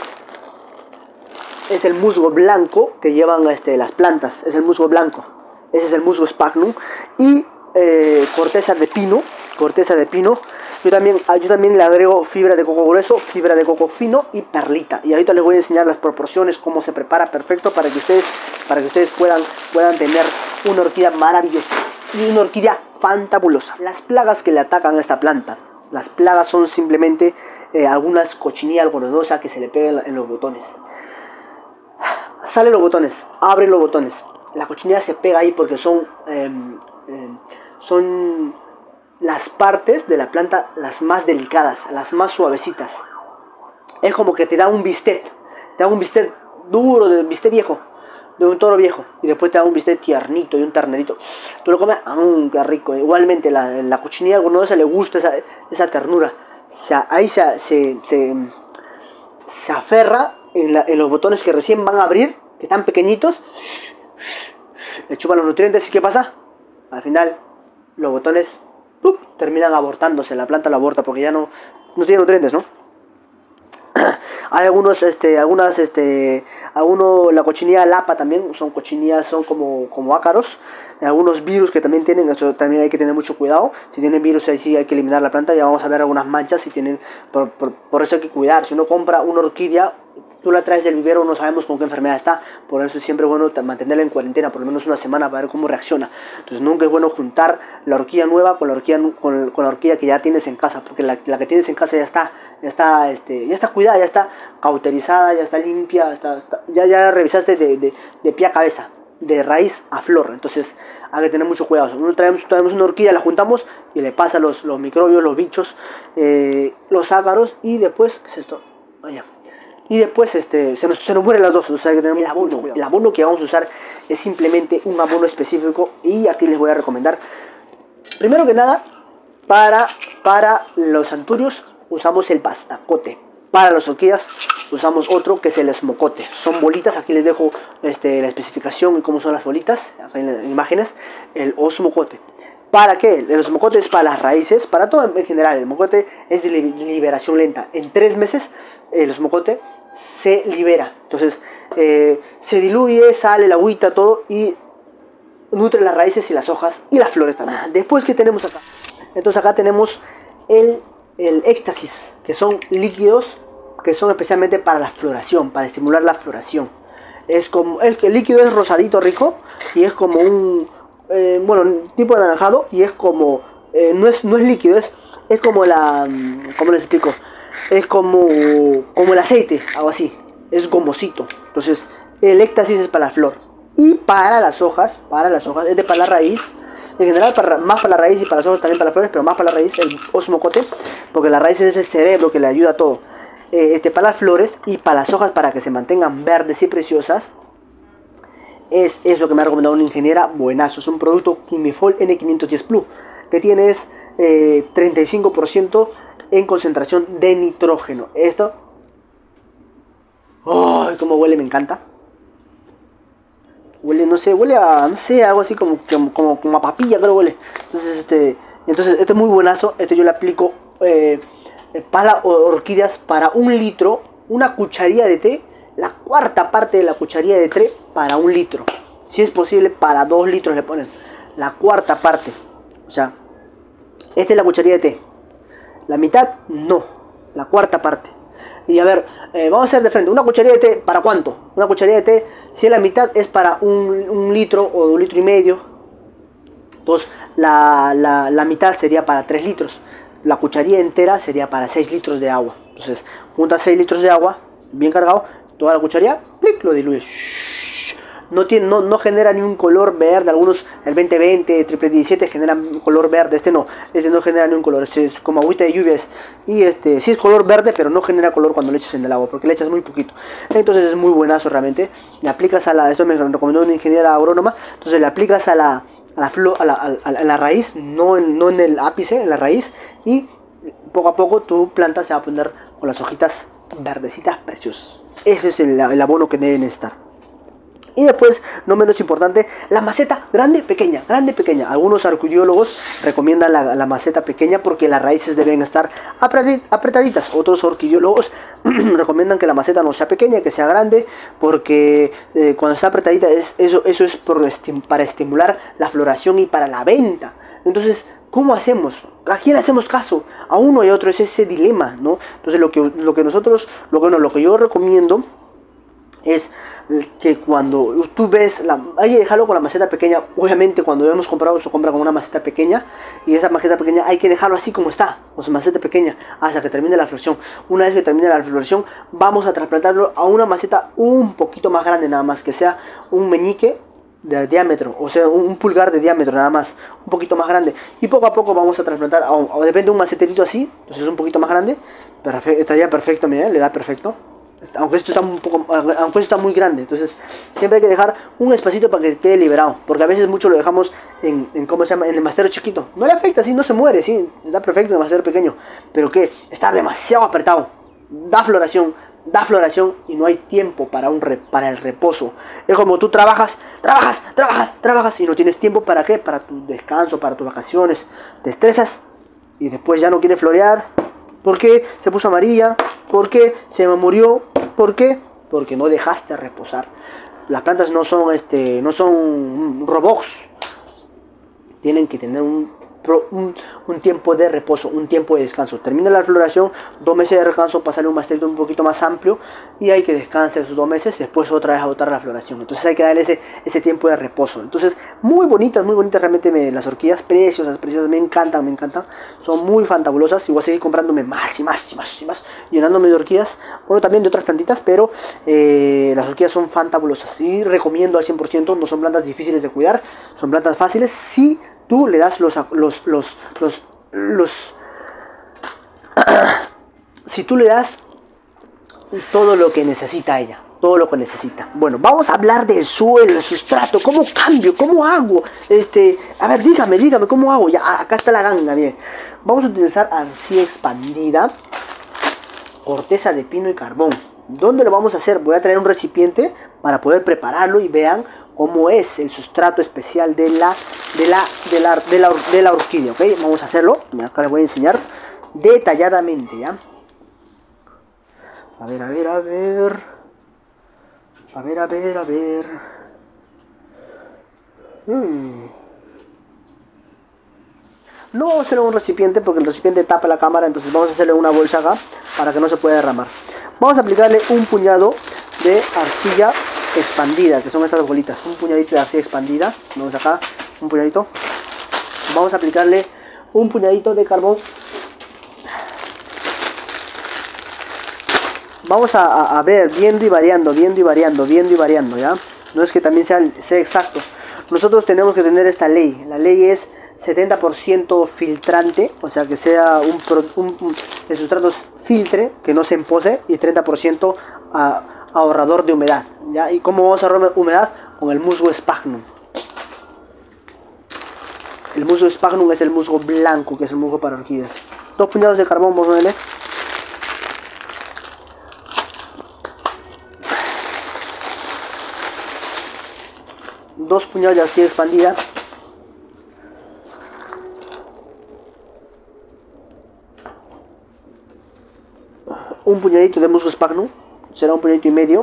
es el musgo blanco que llevan este, las plantas, es el musgo blanco, ese es el musgo sphagnum, y eh, corteza de pino, corteza de pino. Yo también, yo también le agrego fibra de coco grueso, fibra de coco fino y perlita. Y ahorita les voy a enseñar las proporciones, cómo se prepara perfecto para que ustedes, para que ustedes puedan, puedan tener una orquídea maravillosa y una orquídea fantabulosa. Las plagas que le atacan a esta planta, las plagas son simplemente eh, algunas cochinilla algodonosa que se le pegan en los botones. Salen los botones, abren los botones. La cochinilla se pega ahí porque son, eh, eh, son las partes de la planta las más delicadas, las más suavecitas. Es como que te da un bistec, te da un bistec duro, de bistec viejo, de un toro viejo, y después te da un bistec tiernito y un ternerito. Tú lo comes, ¡ah, qué rico! Igualmente la, la cochinilla algodonosa le gusta esa, esa ternura. O sea, ahí se, se, se, se aferra en, la, en los botones que recién van a abrir, que están pequeñitos, le chupan los nutrientes. ¿Y qué pasa? Al final los botones ¡pup!, terminan abortándose, la planta la aborta porque ya no, no tiene nutrientes, ¿no? Hay algunos, este, algunas, este, algunos, la cochinilla lapa también, son cochinillas, son como, como ácaros. Algunos virus que también tienen, eso también hay que tener mucho cuidado. Si tienen virus, ahí sí hay que eliminar la planta. Ya vamos a ver algunas manchas si tienen, por, por, por eso hay que cuidar. Si uno compra una orquídea, tú la traes del vivero, no sabemos con qué enfermedad está. Por eso es siempre bueno mantenerla en cuarentena por lo menos una semana para ver cómo reacciona. Entonces nunca es bueno juntar la orquídea nueva con la orquídea, con, con la orquídea que ya tienes en casa, porque la, la que tienes en casa ya está, ya está, este, ya está cuidada, ya está cauterizada, ya está limpia, está, está, ya, ya revisaste de, de, de pie a cabeza, de raíz a flor. Entonces hay que tener mucho cuidado. Nosotros traemos, traemos una orquídea, la juntamos y le pasa los, los microbios, los bichos, eh, los ácaros, y después, ¿qué es esto? Vaya. Y después este, se, nos, se nos mueren las dos. O sea, hay que tener el abono. El abono que vamos a usar es simplemente un abono específico, y aquí les voy a recomendar. Primero que nada, para, para los anturios usamos el pastacote. Para las orquídeas usamos otro que es el esmocote. Son bolitas, aquí les dejo este, la especificación y cómo son las bolitas, acá en las imágenes. El osmocote. ¿Para qué? El osmocote es para las raíces, para todo en general. El mocote es de liberación lenta. En tres meses el osmocote se libera. Entonces eh, se diluye, sale la agüita, todo, y nutre las raíces y las hojas y las flores también. Después, ¿qué tenemos acá? Entonces acá tenemos el, el éxtasis, que son líquidos que son especialmente para la floración, para estimular la floración. Es como, el, el líquido es rosadito rico y es como un, eh, bueno, tipo de anaranjado, y es como, eh, no, es, no es líquido, es, es como la, ¿cómo les explico? Es como, como el aceite, algo así, es gomosito. Entonces el éxtasis es para la flor, y para las hojas, para las hojas, es de para la raíz. En general, para, más para la raíz, y para las hojas también para las flores, pero más para la raíz, el osmocote, porque la raíz es el cerebro que le ayuda a todo. Eh, este, para las flores y para las hojas, para que se mantengan verdes y preciosas, es, es lo que me ha recomendado una ingeniera buenazo. Es un producto Quimifol N quinientos diez Plus, que tiene eh, treinta y cinco por ciento en concentración de nitrógeno. Esto, ¡oh! Cómo huele, me encanta. Huele, no sé, huele a, no sé, algo así como, como, como, como a papilla, creo que huele. Entonces, este, entonces, este es muy buenazo. Este yo le aplico eh, para orquídeas, para un litro, una cucharilla de té, la cuarta parte de la cucharilla de té para un litro. Si es posible, para dos litros le ponen la cuarta parte. O sea, esta es la cucharilla de té. La mitad, no, la cuarta parte. Y a ver, eh, vamos a hacer de frente. Una cucharilla de té, ¿para cuánto? Una cucharilla de té, si es la mitad, es para un, un litro o un litro y medio. Entonces la, la, la mitad sería para tres litros. La cucharilla entera sería para seis litros de agua. Entonces juntas seis litros de agua, bien cargado, toda la cucharilla, plic, lo diluyes. No, tiene, no, no genera ni un color verde. Algunos, el veinte veinte, triple diecisiete generan color verde. Este no, este no genera ni un color. Este es como agüita de lluvias. Y este sí es color verde, pero no genera color cuando le echas en el agua, porque le echas muy poquito. Entonces es muy buenazo realmente. Le aplicas a la, esto me recomendó una ingeniera agrónoma. Entonces le aplicas a la, a la, flor, a la, a la, a la raíz, no en, no en el ápice, en la raíz. Y poco a poco tu planta se va a poner con las hojitas verdecitas preciosas. Ese es el, el abono que deben estar. Y después, no menos importante, la maceta grande, pequeña, grande, pequeña. Algunos orquidiólogos recomiendan la, la maceta pequeña porque las raíces deben estar apretaditas. Otros orquidiólogos recomiendan que la maceta no sea pequeña, que sea grande, porque eh, cuando está apretadita es, eso, eso es por estim para estimular la floración y para la venta. Entonces, ¿cómo hacemos? ¿A quién hacemos caso? A uno y a otro, es ese dilema, ¿no? Entonces lo que, lo que nosotros, lo que, no, lo que yo recomiendo es que cuando tú ves, la, hay que dejarlo con la maceta pequeña. Obviamente cuando hemos comprado, se compra con una maceta pequeña, y esa maceta pequeña hay que dejarlo así como está, con su maceta pequeña, hasta que termine la floración. Una vez que termine la floración, vamos a trasplantarlo a una maceta un poquito más grande, nada más, que sea un meñique de diámetro, o sea, un pulgar de diámetro nada más, un poquito más grande, y poco a poco vamos a trasplantar, a, a, depende de un maceterito así, entonces un poquito más grande, perfe estaría perfecto, mira, le da perfecto. Aunque esto está un poco, aunque esto está muy grande, entonces siempre hay que dejar un espacito para que quede liberado, porque a veces mucho lo dejamos en, en ¿cómo se llama? En el macetero chiquito. No le afecta, sí, no se muere, sí, está perfecto en el macetero pequeño, pero que está demasiado apretado, da floración, da floración y no hay tiempo para un re, para el reposo. Es como tú trabajas, trabajas, trabajas, trabajas y no tienes tiempo para qué, para tu descanso, para tus vacaciones, te estresas y después ya no quieres florear. ¿Por qué se puso amarilla? ¿Por qué se me murió? ¿Por qué? Porque no dejaste reposar. Las plantas no son este, no son robots. Tienen que tener un, un, un tiempo de reposo, un tiempo de descanso. Termina la floración, dos meses de descanso, pasarle un masterito un poquito más amplio y hay que descansar esos dos meses, después otra vez a botar la floración. Entonces hay que darle ese, ese tiempo de reposo. Entonces, muy bonitas, muy bonitas realmente me, las orquídeas, preciosas, preciosas, me encantan, me encantan. Son muy fantabulosas y voy a seguir comprándome más y más y más y más, llenándome de orquídeas, bueno, también de otras plantitas, pero eh, las orquídeas son fantabulosas y recomiendo al cien por ciento. No son plantas difíciles de cuidar, son plantas fáciles si tú le das los, los, los, los, los si tú le das todo lo que necesita ella, todo lo que necesita. Bueno, vamos a hablar del suelo, el sustrato, cómo cambio, cómo hago, este, a ver, dígame, dígame, cómo hago, ya, acá está la ganga, bien. Vamos a utilizar arcilla expandida, corteza de pino y carbón. ¿Dónde lo vamos a hacer? Voy a traer un recipiente para poder prepararlo y vean cómo es el sustrato especial de la de la de la de la, de la orquídea, ¿ok? Vamos a hacerlo. Acá les voy a enseñar detalladamente, ¿ya? A ver, a ver, a ver. A ver, a ver, a ver. Hmm. No vamos a hacerlo en un recipiente porque el recipiente tapa la cámara, entonces vamos a hacerle una bolsa acá para que no se pueda derramar. Vamos a aplicarle un puñado de arcilla expandida, que son estas bolitas, un puñadito de arcilla expandida. Vamos acá, un puñadito. Vamos a aplicarle un puñadito de carbón. Vamos a, a, a ver, viendo y variando, viendo y variando, viendo y variando, ¿ya? No es que también sea, sea exacto. Nosotros tenemos que tener esta ley. La ley es setenta por ciento filtrante, o sea que sea un, un, un el sustrato filtre, que no se empose, y treinta por ciento a, ahorrador de humedad, ¿ya? ¿Y cómo vamos a ahorrar humedad? Con el musgo sphagnum. El musgo sphagnum es el musgo blanco, que es el musgo para orquídeas. Dos puñados de carbón, vamos a ponerle. Dos puñados de arcilla expandida. Un puñadito de musgo sphagnum, será un puñadito y medio.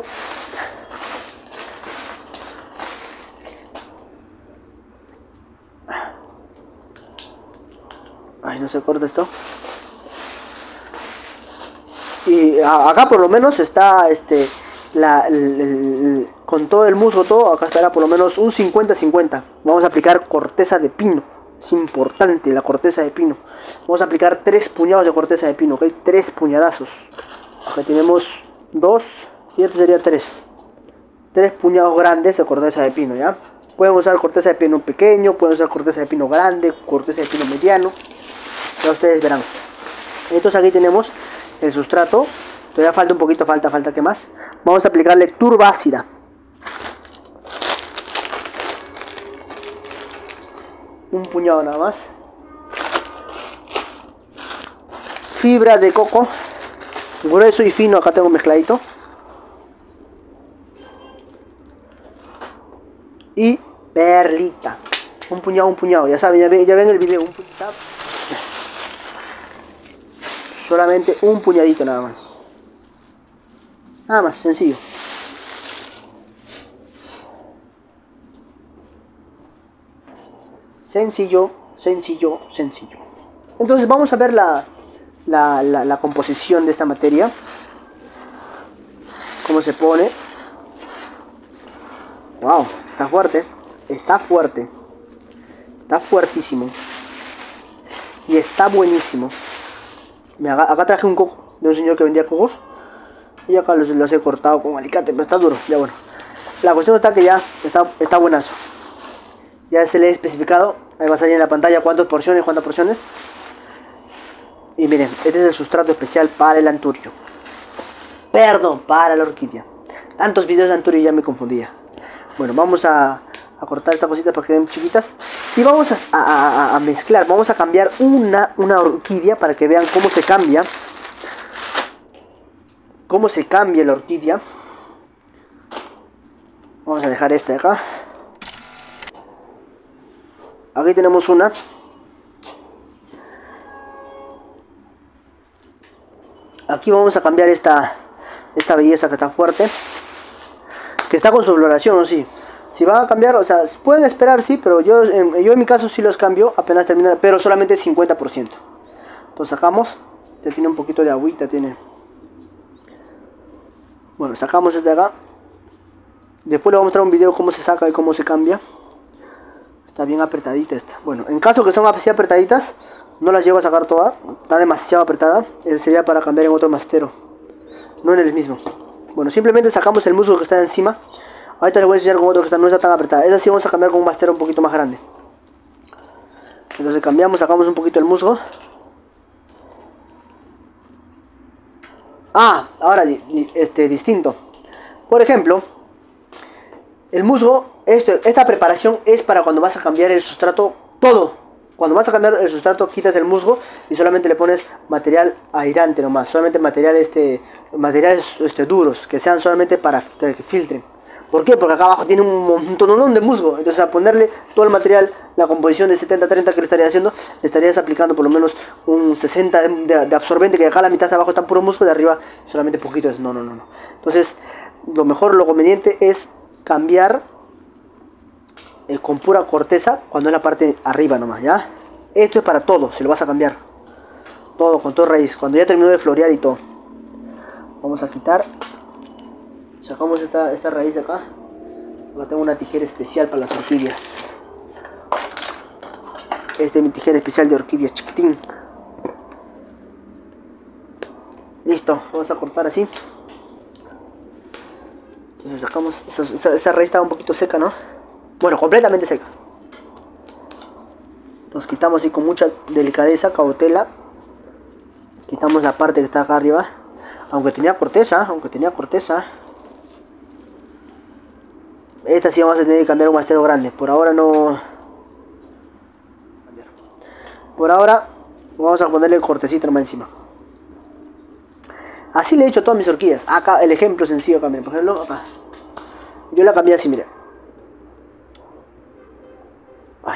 Ay, no se corta esto. Y a, acá por lo menos está este la, el, el, con todo el musgo, todo, acá estará por lo menos un cincuenta cincuenta. Vamos a aplicar corteza de pino. Es importante la corteza de pino. Vamos a aplicar tres puñados de corteza de pino, ¿ok? Tres puñadazos. Acá tenemos dos y este sería tres. Tres puñados grandes de corteza de pino, ¿ya? Pueden usar corteza de pino pequeño, pueden usar corteza de pino grande, corteza de pino mediano. Ya ustedes verán. Entonces aquí tenemos el sustrato. Todavía falta un poquito, falta, falta, ¿qué más? Vamos a aplicarle turba ácida. Un puñado nada más. Fibra de coco, grueso y fino, acá tengo mezcladito. Y perlita. Un puñado, un puñado. Ya saben, ya ven, ya ven el video. Un puñado. Solamente un puñadito nada más. Nada más, sencillo. Sencillo, sencillo, sencillo. Entonces vamos a ver la, la, la, la composición de esta materia. Cómo se pone. Wow, está fuerte. Está fuerte. Está fuertísimo. Y está buenísimo. Acá, acá traje un coco de un señor que vendía cocos. Y acá los, los he cortado con alicate, pero está duro. Ya bueno. La cuestión está que ya está, está buenazo. Ya se le he especificado. Ahí va a salir en la pantalla cuántas porciones, cuántas porciones. Y miren, este es el sustrato especial para el anturio. Perdón, para la orquídea. Tantos videos de anturio ya me confundía. Bueno, vamos a, a cortar estas cositas para que queden chiquitas. Y vamos a, a, a mezclar. Vamos a cambiar una, una orquídea para que vean cómo se cambia. Cómo se cambia la orquídea. Vamos a dejar esta de acá. Aquí tenemos una. Aquí vamos a cambiar esta, esta belleza que está fuerte. Que está con su floración, ¿o sí? Si van a cambiar, o sea, pueden esperar, sí, pero yo en, yo en mi caso sí los cambio apenas termina, pero solamente cincuenta por ciento. Entonces sacamos, ya tiene un poquito de agüita, tiene. Bueno, sacamos este de acá. Después les voy a mostrar un video cómo se saca y cómo se cambia. Está bien apretadita esta. Bueno, en caso que son así apretaditas, no las llevo a sacar todas. Está demasiado apretada. Eso sería para cambiar en otro mastero, no en el mismo. Bueno, simplemente sacamos el musgo que está encima. Ahorita les voy a enseñar con otro que está, no está tan apretada. Esa sí vamos a cambiar con un mastero un poquito más grande. Entonces cambiamos, sacamos un poquito el musgo. Ah, ahora este distinto. Por ejemplo, el musgo, esto, esta preparación es para cuando vas a cambiar el sustrato todo. Cuando vas a cambiar el sustrato, quitas el musgo y solamente le pones material airante nomás. Solamente material este, materiales este, duros, que sean solamente para que filtren. ¿Por qué? Porque acá abajo tiene un montón de musgo. Entonces a ponerle todo el material, la composición de setenta treinta que le estarías haciendo, le estarías aplicando por lo menos un sesenta de, de, de absorbente, que acá la mitad de abajo está puro musgo, de arriba solamente poquito. No, no, no, no. Entonces lo mejor, lo conveniente es cambiar eh, con pura corteza cuando es la parte arriba nomás, ¿ya? Esto es para todo, se lo vas a cambiar todo, con toda raíz, cuando ya terminó de florear y todo. Vamos a quitar. Sacamos esta, esta raíz de acá. Acá tengo una tijera especial para las orquídeas. Esta es mi tijera especial de orquídeas, chiquitín. Listo, vamos a cortar así. Entonces sacamos, esa, esa, esa raíz estaba un poquito seca, ¿no? Bueno, completamente seca. Nos quitamos así con mucha delicadeza, cautela. Quitamos la parte que está acá arriba. Aunque tenía corteza, aunque tenía corteza. Esta sí vamos a tener que cambiar un mastero grande. Por ahora no. Por ahora vamos a ponerle el cortecito nomás encima. Así le he hecho a todas mis orquídeas. Acá el ejemplo sencillo acá, miren, por ejemplo, acá. Yo la cambié así, miren. Ay.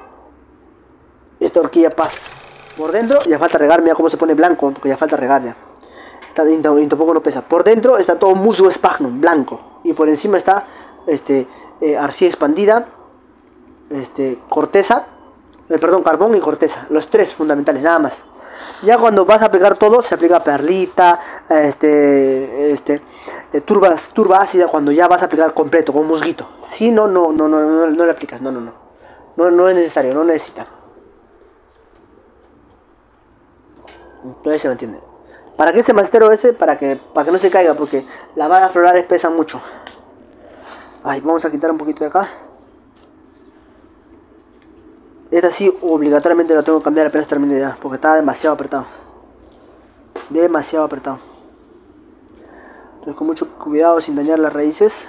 Esta orquídea paz. Por dentro ya falta regar, mira cómo se pone blanco, porque ya falta regar ya. Está, y tampoco no pesa. Por dentro está todo musgo sphagnum, blanco. Y por encima está este, eh, arcilla expandida, este, corteza, eh, perdón, carbón y corteza. Los tres fundamentales, nada más. Ya cuando vas a aplicar todo, se aplica perlita, este, este, eh, turbas, turba ácida, cuando ya vas a aplicar completo, con musguito. Si no, no, no, no, no, no le aplicas, no, no, no. No, no es necesario, no necesita. Entonces se me entiende. ¿Para qué ese macetero ese? Para que, para que no se caiga, porque las varas florales pesan mucho. Ay, vamos a quitar un poquito de acá. Esta sí, obligatoriamente lo tengo que cambiar apenas termine ya, porque está demasiado apretado. Demasiado apretado. Entonces con mucho cuidado sin dañar las raíces.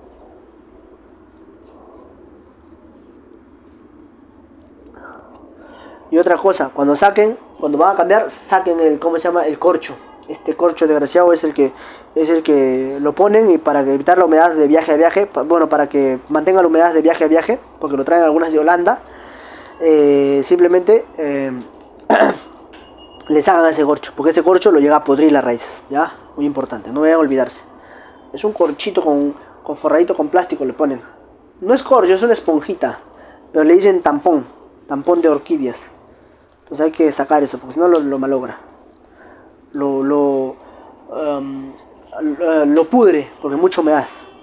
Y otra cosa, cuando saquen, cuando van a cambiar, saquen el, ¿cómo se llama? El corcho. Este corcho desgraciado es el que es el que lo ponen, y para evitar la humedad de viaje a viaje, bueno, para que mantenga la humedad de viaje a viaje, porque lo traen algunas de Holanda, eh, simplemente eh, les hagan ese corcho, porque ese corcho lo llega a podrir la raíz, ¿ya? Muy importante, no vayan a olvidarse. Es un corchito con, con forradito con plástico le ponen. No es corcho, es una esponjita, pero le dicen tampón, tampón de orquídeas. Entonces hay que sacar eso, porque si no lo, lo malogra. Lo, lo, um, lo pudre, porque mucha humedad.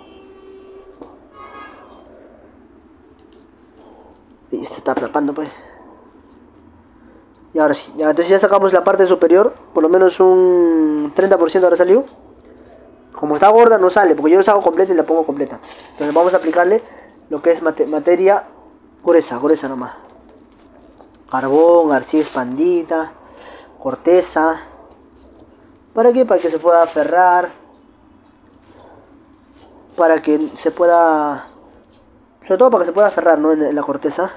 Y se está tapando pues. Y ahora sí, ya, entonces ya sacamos la parte superior. Por lo menos un treinta por ciento ahora salió. Como está gorda no sale, porque yo la hago completa y la pongo completa. Entonces vamos a aplicarle lo que es mate materia gruesa, gruesa nomás. Carbón, arcilla expandida, corteza. ¿Para qué? Para que se pueda aferrar. Para que se pueda... Sobre todo para que se pueda aferrar, ¿no? En la corteza.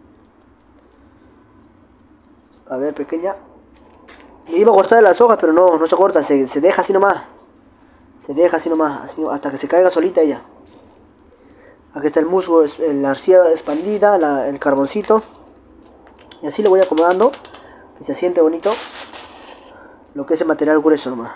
A ver, pequeña. Me iba a cortar las hojas, pero no, no se corta, se, se deja así nomás. Se deja así nomás, así, hasta que se caiga solita ella. Aquí está el musgo, la arcilla expandida, la, el carboncito. Y así lo voy acomodando, que se siente bonito. Lo que es el material grueso nomás.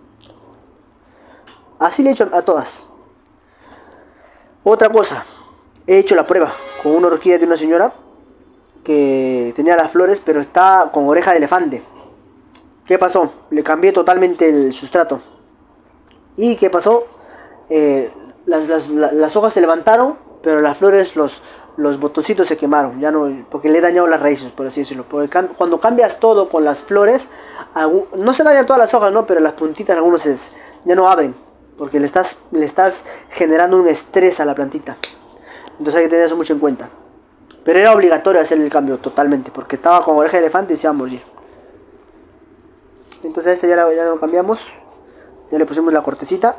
Así le he hecho a todas. Otra cosa, he hecho la prueba con una orquídea de una señora que tenía las flores, pero está con oreja de elefante. ¿Qué pasó? Le cambié totalmente el sustrato. ¿Y qué pasó? Eh, las, las, las hojas se levantaron, pero las flores, los, los botoncitos se quemaron. Ya no, porque le he dañado las raíces, por así decirlo. Porque cuando cambias todo con las flores, no se dañan todas las hojas, ¿no? Pero las puntitas, algunos es, ya no abren, porque le estás, le estás generando un estrés a la plantita. Entonces hay que tener eso mucho en cuenta. Pero era obligatorio hacer el cambio totalmente, porque estaba con oreja de elefante y se iba a morir. Entonces este ya lo, ya lo cambiamos. Ya le pusimos la cortecita.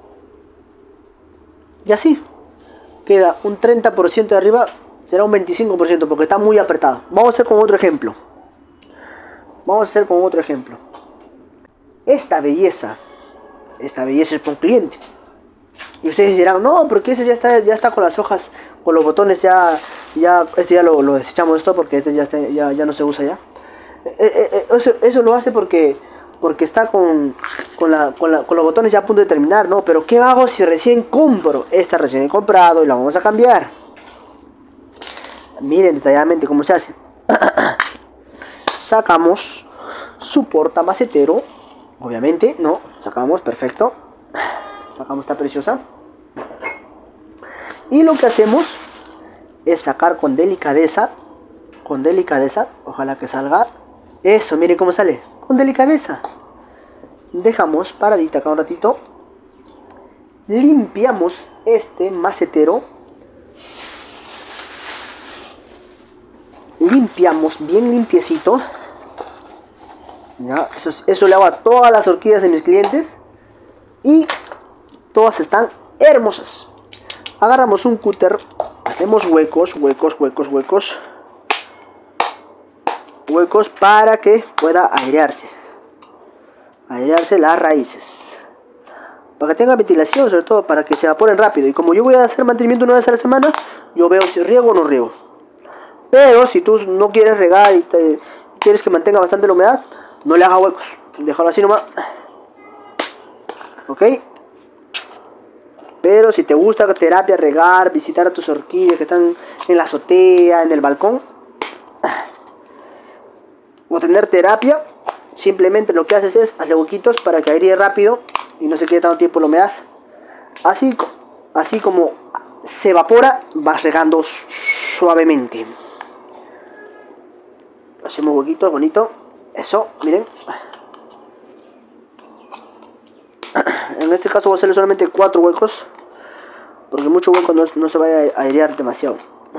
Y así queda un treinta por ciento de arriba. Será un veinticinco por ciento porque está muy apretado. Vamos a hacer con otro ejemplo. Vamos a hacer con otro ejemplo. Esta belleza. Esta belleza es para un cliente. Y ustedes dirán, no, porque ese ya está, ya está con las hojas, con los botones ya, ya, este ya lo, lo desechamos esto porque este ya, está, ya, ya no se usa ya. Eh, eh, eh, eso, eso lo hace porque, porque está con, con, la, con, la, con los botones ya a punto de terminar, ¿no? Pero ¿qué hago si recién compro? Esta recién he comprado y la vamos a cambiar. Miren detalladamente cómo se hace. Sacamos su portamacetero, obviamente, ¿no? Sacamos, perfecto. Sacamos esta preciosa. Y lo que hacemos es sacar con delicadeza. Con delicadeza. Ojalá que salga. Eso, miren cómo sale. Con delicadeza. Dejamos paradita acá un ratito. Limpiamos este macetero. Limpiamos bien limpiecito. Ya, eso, eso le hago a todas las orquídeas de mis clientes. Y todas están hermosas. Agarramos un cúter, hacemos huecos, huecos, huecos, huecos. Huecos para que pueda airearse. Airearse las raíces. Para que tenga ventilación, sobre todo para que se evaporen rápido. Y como yo voy a hacer mantenimiento una vez a la semana, yo veo si riego o no riego. Pero si tú no quieres regar y te, quieres que mantenga bastante la humedad, no le hagas huecos. Déjalo así nomás. ¿Ok? Pero si te gusta terapia, regar, visitar a tus orquídeas que están en la azotea, en el balcón, o tener terapia, simplemente lo que haces es hacerle huequitos para que airie rápido y no se quede tanto tiempo la humedad. Así, así como se evapora, vas regando suavemente. Hacemos huequitos, bonito. Eso, miren. En este caso voy a hacerle solamente cuatro huecos, porque mucho hueco no, no se vaya a airear demasiado.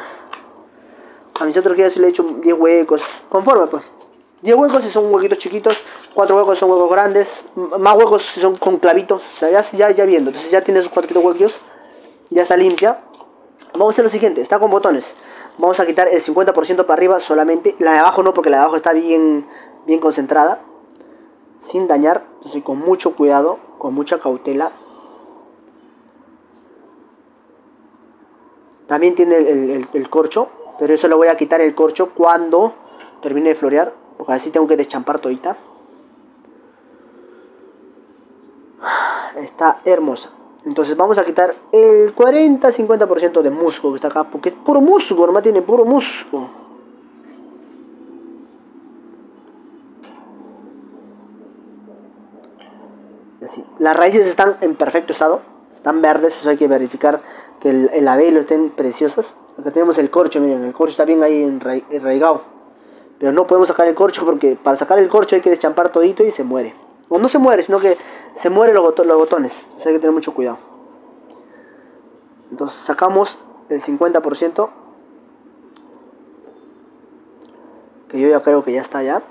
A mis otros días le he hecho diez huecos, conforme pues. diez huecos si son huequitos chiquitos, cuatro huecos son huecos grandes, más huecos si son con clavitos, o sea, ya, ya, ya viendo. Entonces ya tienes esos cuatro huecos, ya está limpia. Vamos a hacer lo siguiente, está con botones. Vamos a quitar el cincuenta por ciento para arriba solamente, la de abajo no, porque la de abajo está bien, bien concentrada, sin dañar. Entonces con mucho cuidado, con mucha cautela. También tiene el, el, el corcho, pero eso le voy a quitar el corcho cuando termine de florear, porque así tengo que deschampar todita. Está hermosa. Entonces vamos a quitar el cuarenta a cincuenta por ciento de musgo que está acá, porque es puro musgo, nomás tiene puro musgo. Así. Las raíces están en perfecto estado, están verdes, eso hay que verificar que el, el labelo estén preciosos. Acá tenemos el corcho, miren, el corcho está bien ahí enraigado. Pero no podemos sacar el corcho porque para sacar el corcho hay que deschampar todito y se muere. O no se muere, sino que se mueren los, boto los botones. Entonces hay que tener mucho cuidado. Entonces sacamos el cincuenta por ciento. Que yo ya creo que ya está ya.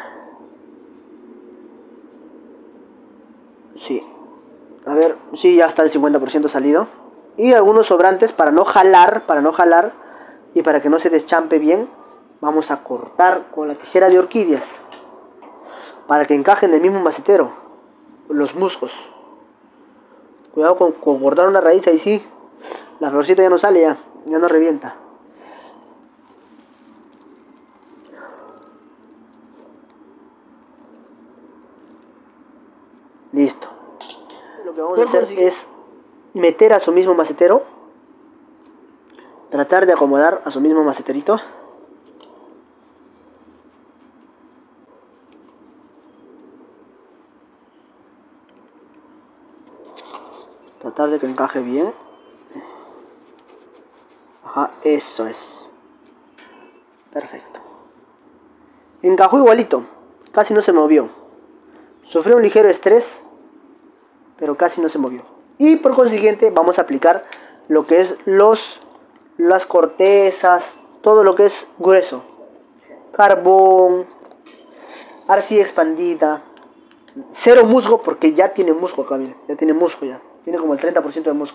Sí. A ver, sí, ya está el cincuenta por ciento salido. Y algunos sobrantes para no jalar, para no jalar y para que no se deschampe bien, vamos a cortar con la tijera de orquídeas para que encaje en el mismo macetero los musgos. Cuidado con, con cortar una raíz, ahí sí la florcita ya no sale, ya, ya no revienta. Listo. Lo que vamos a hacer es meter a su mismo macetero, tratar de acomodar a su mismo maceterito. Tratar de que encaje bien. Ajá, eso es. Perfecto. Encajó igualito, casi no se movió. Sufrió un ligero estrés, pero casi no se movió. Y por consiguiente vamos a aplicar lo que es los las cortezas, todo lo que es grueso. Carbón, arcilla expandida. Cero musgo porque ya tiene musgo acá, miren, ya tiene musgo ya. Tiene como el treinta por ciento de musgo.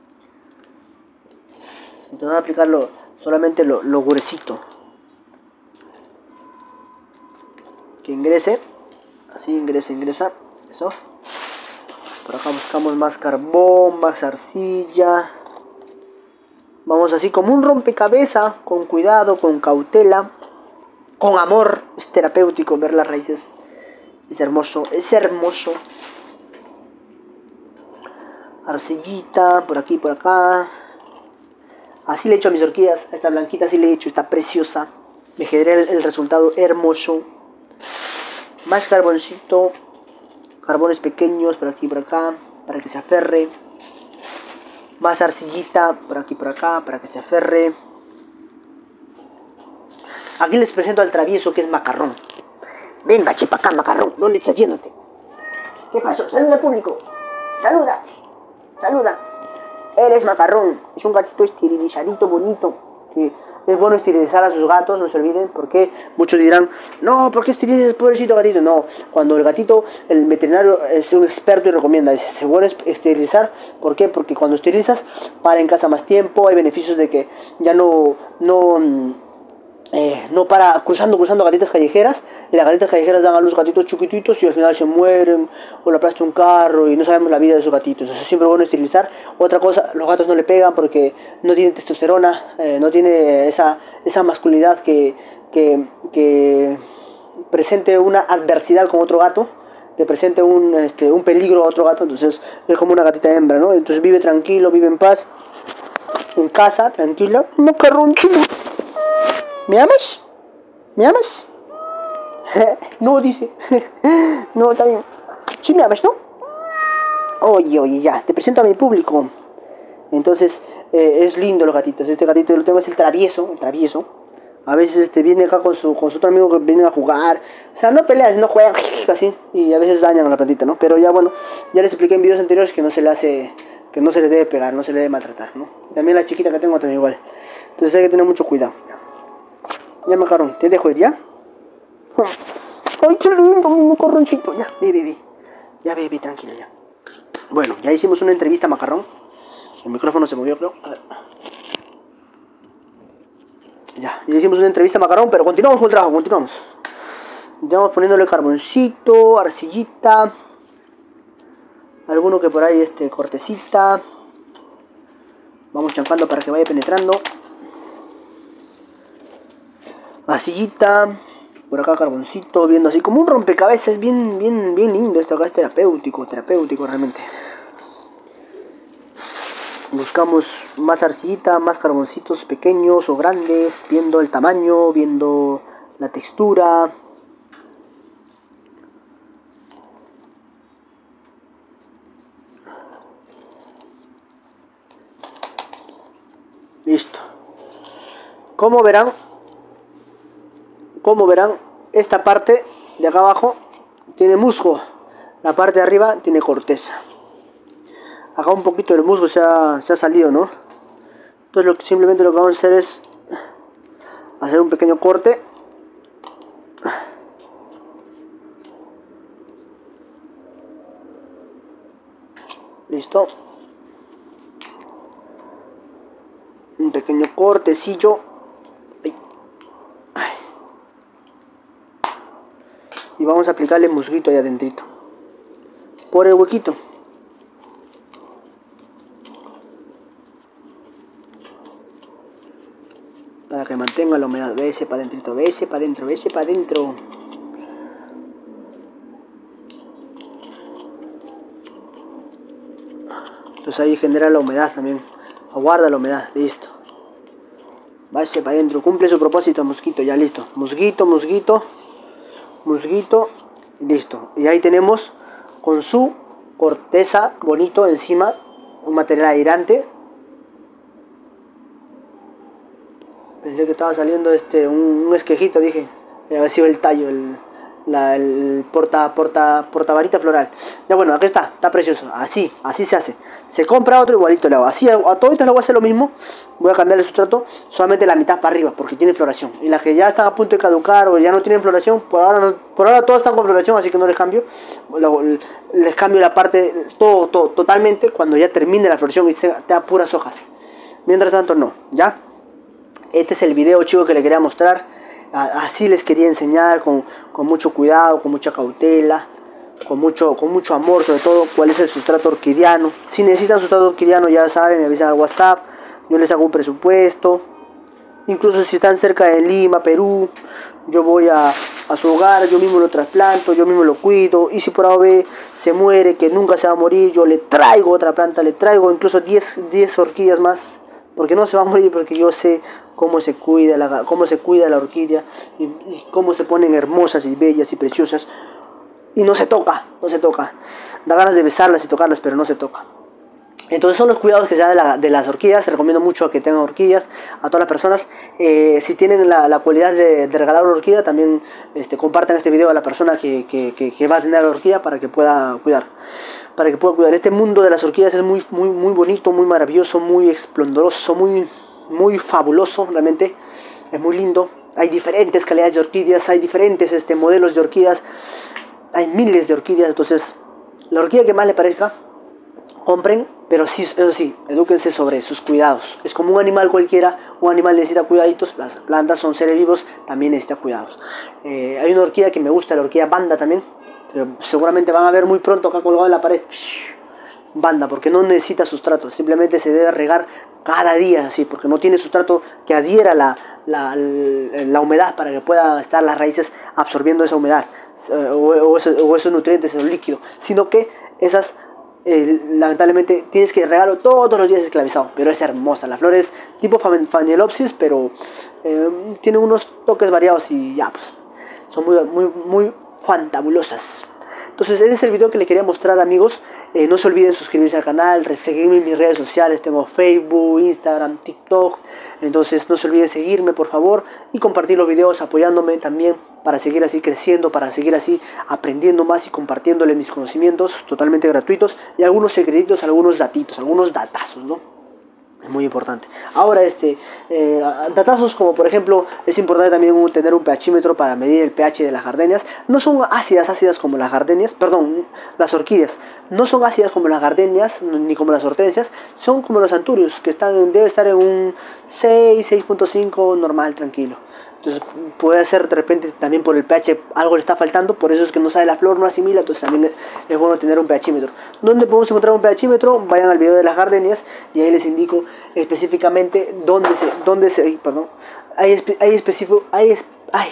Entonces voy a aplicarlo solamente lo, lo gruesito. Que ingrese. Así ingresa, ingresa. Eso. Por acá buscamos más carbón, más arcilla. Vamos así como un rompecabezas, con cuidado, con cautela, con amor. Es terapéutico ver las raíces. Es hermoso, es hermoso. Arcillita, por aquí, por acá. Así le he hecho a mis orquídeas. A esta blanquita así le he hecho, está preciosa. Me generé el, el resultado hermoso. Más carboncito. Carbones pequeños por aquí, por acá, para que se aferre. Más arcillita por aquí, por acá, para que se aferre. Aquí les presento al travieso que es Macarrón. Venga, chepa acá, Macarrón. ¿Dónde estás yéndote? ¿Qué pasó? Saluda al público. Saluda. Saluda. Él es Macarrón. Es un gatito esterilizadito, bonito. Que es bueno esterilizar a sus gatos, no se olviden. Porque muchos dirán, no, ¿por qué esterilizas pobrecito gatito? No, cuando el gatito, el veterinario es un experto y recomienda, es bueno esterilizar. ¿Por qué? Porque cuando esterilizas, para en casa más tiempo. Hay beneficios de que ya no... no Eh, no para cruzando, cruzando gatitas callejeras, y las gatitas callejeras dan a los gatitos chiquititos y al final se mueren, o le aplasta un carro y no sabemos la vida de esos gatitos. Entonces siempre es bueno esterilizar. Otra cosa, los gatos no le pegan porque no tienen testosterona, eh, no tiene esa, esa masculinidad que, que, que presente una adversidad con otro gato, que presente un, este, un peligro a otro gato. Entonces es como una gatita hembra, ¿no? Entonces vive tranquilo, vive en paz, en casa, tranquila. Macarrón chulo. ¿Me amas? ¿Me amas? No, dice. No, está bien. Sí me hablas, ¿no? Oye, oye, ya, te presento a mi público. Entonces, eh, es lindo los gatitos. Este gatito yo lo tengo, es el travieso, el travieso. A veces este viene acá con su, con su otro amigo que vienen a jugar. O sea, no pelean, no juegan así. Y a veces dañan a la plantita, ¿no? Pero ya bueno, ya les expliqué en videos anteriores que no se le hace, que no se le debe pegar, no se le debe maltratar, ¿no? También la chiquita que tengo también igual. Entonces hay que tener mucho cuidado. Ya, macarrón, te dejo ir, ¿ya? Ay, qué lindo, mi macarroncito. Ya, ve, ve, ve. Ya, ve, ve, tranquilo, ya. Bueno, ya hicimos una entrevista a Macarrón. El micrófono se movió, creo. A ver. Ya, ya hicimos una entrevista a Macarrón, pero continuamos con el trabajo, continuamos. Estamos poniéndole carboncito, arcillita. Alguno que por ahí, este, cortecita. Vamos champando para que vaya penetrando. Arcillita. Por acá carboncito, viendo así como un rompecabezas. Bien, bien, bien lindo esto acá, es terapéutico, terapéutico realmente. Buscamos más arcillita, más carboncitos pequeños o grandes, viendo el tamaño, viendo la textura. Listo. Como verán, como verán, esta parte de acá abajo tiene musgo, la parte de arriba tiene corteza. Acá un poquito del musgo se ha, se ha salido, ¿no? Entonces lo que, simplemente lo que vamos a hacer es hacer un pequeño corte. Listo. Un pequeño cortecillo. Ay. Ay. Y vamos a aplicarle musguito ahí adentrito. Por el huequito. Para que mantenga la humedad. Vese para adentro, vese para adentro, vese para adentro. Entonces ahí genera la humedad también. Aguarda la humedad, listo. Vese para adentro, cumple su propósito, mosquito, ya listo. Musguito, musguito, musguito, listo. Y ahí tenemos con su corteza bonito encima, un material aislante. Pensé que estaba saliendo este un, un esquejito, dije. Había sido el tallo, el, la, el porta, porta, portavarita floral. Ya bueno, aquí está, está precioso. Así, así se hace. Se compra otro igualito le hago. Así a, a todo esto le voy a hacer lo mismo. Voy a cambiar el sustrato solamente la mitad para arriba, porque tiene floración. Y las que ya están a punto de caducar o ya no tienen floración, por ahora no, por ahora todas están con floración, así que no les cambio. Les cambio la parte, todo, todo, totalmente, cuando ya termine la floración y tenga puras hojas. Mientras tanto no, ¿ya? Este es el video, chicos, que les quería mostrar. Así les quería enseñar con, con mucho cuidado, con mucha cautela, con mucho, con mucho amor, sobre todo, cuál es el sustrato orquidiano. Si necesitan sustrato orquidiano, ya saben, me avisan al WhatsApp. Yo les hago un presupuesto. Incluso si están cerca de Lima, Perú, yo voy a, a su hogar, yo mismo lo trasplanto, yo mismo lo cuido. Y si por A o B se muere, que nunca se va a morir, yo le traigo otra planta, le traigo incluso diez orquídeas más. Porque no se va a morir, porque yo sé cómo se cuida la, cómo se cuida la orquídea y, y cómo se ponen hermosas y bellas y preciosas. Y no se toca, no se toca. Da ganas de besarlas y tocarlas, pero no se toca. Entonces son los cuidados que se da de, la, de las orquídeas. Recomiendo mucho a que tengan orquídeas, a todas las personas. Eh, si tienen la, la cualidad de, de regalar una orquídea, también este, compartan este video a la persona que, que, que, que va a tener la orquídea para que pueda cuidar. Para que pueda cuidar. Este mundo de las orquídeas es muy, muy, muy bonito, muy maravilloso, muy esplendoroso, muy, muy fabuloso, realmente. Es muy lindo. Hay diferentes calidades de orquídeas, hay diferentes este, modelos de orquídeas. Hay miles de orquídeas, entonces la orquídea que más le parezca, compren, pero sí, eso sí, edúquense sobre sus cuidados. Es como un animal cualquiera, un animal necesita cuidaditos, las plantas son seres vivos, también necesita cuidados. Eh, hay una orquídea que me gusta, la orquídea banda también, que seguramente van a ver muy pronto acá colgado en la pared. Banda, porque no necesita sustrato, simplemente se debe regar cada día, así, porque no tiene sustrato que adhiera la, la, la humedad para que puedan estar las raíces absorbiendo esa humedad. O, o, esos, o esos nutrientes, esos líquidos, sino que esas eh, lamentablemente tienes que regarlo todos los días esclavizado, pero es hermosa. La flor es tipo Phalaenopsis, pero eh, tiene unos toques variados y ya, pues son muy, muy, muy fantabulosas. Entonces ese es el video que les quería mostrar, amigos. Eh, no se olviden suscribirse al canal, seguirme en mis redes sociales, tengo Facebook, Instagram, TikTok. Entonces no se olviden seguirme, por favor, y compartir los videos apoyándome también para seguir así creciendo, para seguir así aprendiendo más y compartiéndole mis conocimientos totalmente gratuitos y algunos secretitos, algunos datitos, algunos datazos, ¿no? Es muy importante. Ahora, este, eh, datazos como por ejemplo, es importante también tener un pHímetro para medir el pH de las gardenias. No son ácidas, ácidas como las gardenias, perdón, las orquídeas. No son ácidas como las gardenias, ni como las hortensias. Son como los anturios, que están, debe estar en un seis, seis punto cinco normal, tranquilo. Entonces puede ser de repente también por el pH algo le está faltando, por eso es que no sale la flor, no asimila, entonces también es bueno tener un pHímetro. ¿Dónde podemos encontrar un pHímetro? Vayan al video de las gardenias y ahí les indico específicamente dónde se, dónde se, perdón, hay, espe, hay específico, hay, hay,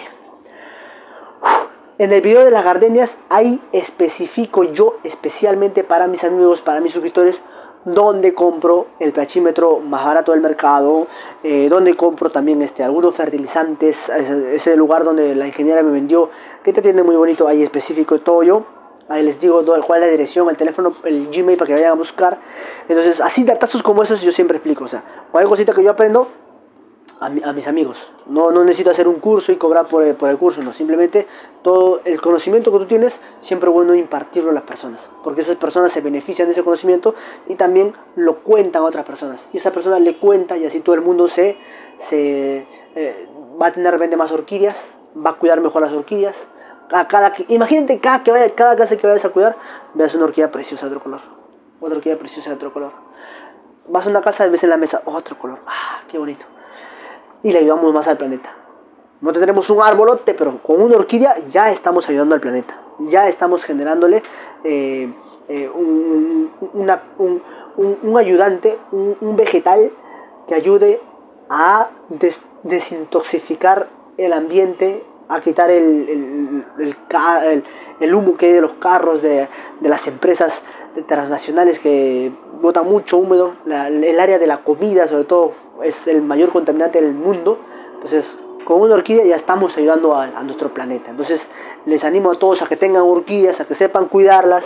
en el video de las gardenias ahí especifico yo especialmente para mis amigos, para mis suscriptores, donde compro el pHímetro más barato del mercado, eh, donde compro también este, algunos fertilizantes, ese, ese lugar donde la ingeniera me vendió, que te atiende muy bonito, ahí específico todo yo, ahí les digo todo, cuál es la dirección, el teléfono, el Gmail para que vayan a buscar. Entonces así datazos como esos yo siempre explico, o sea, cualquier cosita que yo aprendo a, mi, a mis amigos, no, no necesito hacer un curso y cobrar por el, por el curso, no, simplemente todo el conocimiento que tú tienes, siempre es bueno impartirlo a las personas, porque esas personas se benefician de ese conocimiento y también lo cuentan a otras personas, y esa persona le cuenta y así todo el mundo se, se eh, va a tener de repente más orquídeas, va a cuidar mejor las orquídeas. A cada, imagínate cada, que vaya, cada casa que vayas a cuidar, veas una orquídea preciosa de otro color, otra orquídea preciosa de otro color, vas a una casa y ves en la mesa otro color, ah, qué bonito, y le ayudamos más al planeta. No tendremos un arbolote, pero con una orquídea ya estamos ayudando al planeta. Ya estamos generándole eh, eh, un, una, un, un, un ayudante, un, un vegetal que ayude a des, desintoxicar el ambiente, a quitar el, el, el, el, el humo que hay de los carros, de, de las empresas transnacionales que botan mucho húmedo. La, el área de la comida, sobre todo, es el mayor contaminante del mundo. Entonces, con una orquídea ya estamos ayudando a, a nuestro planeta. Entonces les animo a todos a que tengan orquídeas, a que sepan cuidarlas.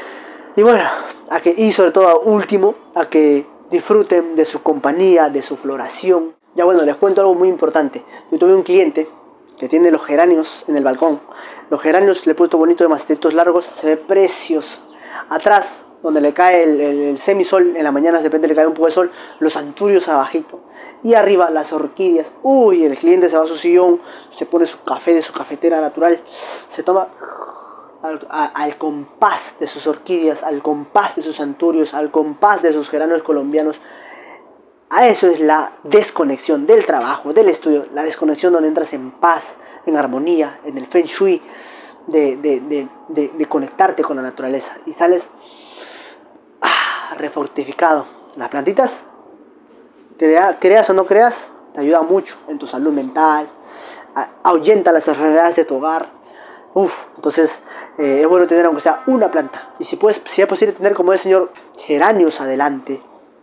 Y bueno, a que, y sobre todo último, a que disfruten de su compañía, de su floración. Ya bueno, les cuento algo muy importante. Yo tuve un cliente que tiene los geranios en el balcón. Los geranios le he puesto bonito de macetitos largos, se ve precioso. Atrás, donde le cae el, el, el semisol, en la mañana de repente le cae un poco de sol, los anturios abajito. Y arriba las orquídeas. Uy, el cliente se va a su sillón, se pone su café de su cafetera natural, se toma al, a, al compás de sus orquídeas, al compás de sus anturios, al compás de sus geranios colombianos. A eso es la desconexión del trabajo, del estudio, la desconexión donde entras en paz, en armonía, en el Feng Shui, de, de, de, de, de conectarte con la naturaleza. Y sales ah, refortificado. Las plantitas, creas o no creas, te ayuda mucho en tu salud mental, ahuyenta las enfermedades de tu hogar. Uf, entonces eh, es bueno tener aunque sea una planta. Y si, puedes, si es posible tener como el señor geranios adelante,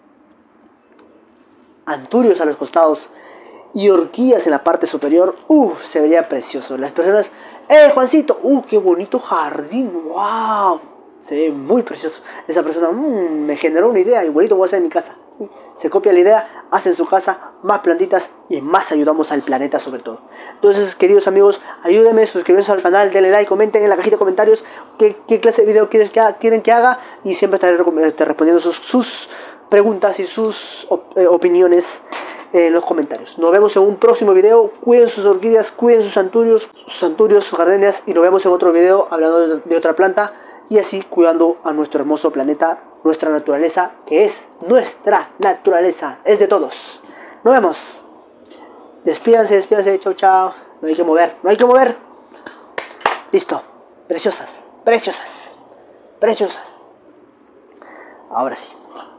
anturios a los costados y orquídeas en la parte superior, uf, se vería precioso. Las personas, ¡eh, Juancito! ¡Uh, qué bonito jardín! ¡Wow! Se ve muy precioso. Esa persona, mmm, me generó una idea, igualito voy a hacer en mi casa. Se copia la idea, hace en su casa más plantitas y más ayudamos al planeta sobre todo. Entonces, queridos amigos, ayúdenme, suscríbanse al canal, denle like, comenten en la cajita de comentarios qué, qué clase de video quieren que, haga, quieren que haga y siempre estaré respondiendo sus, sus preguntas y sus op eh, opiniones en los comentarios. Nos vemos en un próximo video. Cuiden sus orquídeas, cuiden sus anturios, sus anturios, sus gardenias y nos vemos en otro video hablando de, de otra planta y así cuidando a nuestro hermoso planeta, nuestra naturaleza, que es nuestra naturaleza, es de todos. Nos vemos. Despídanse, despídanse, chao, chao. No hay que mover, no hay que mover. Listo. Preciosas, preciosas, preciosas. Ahora sí.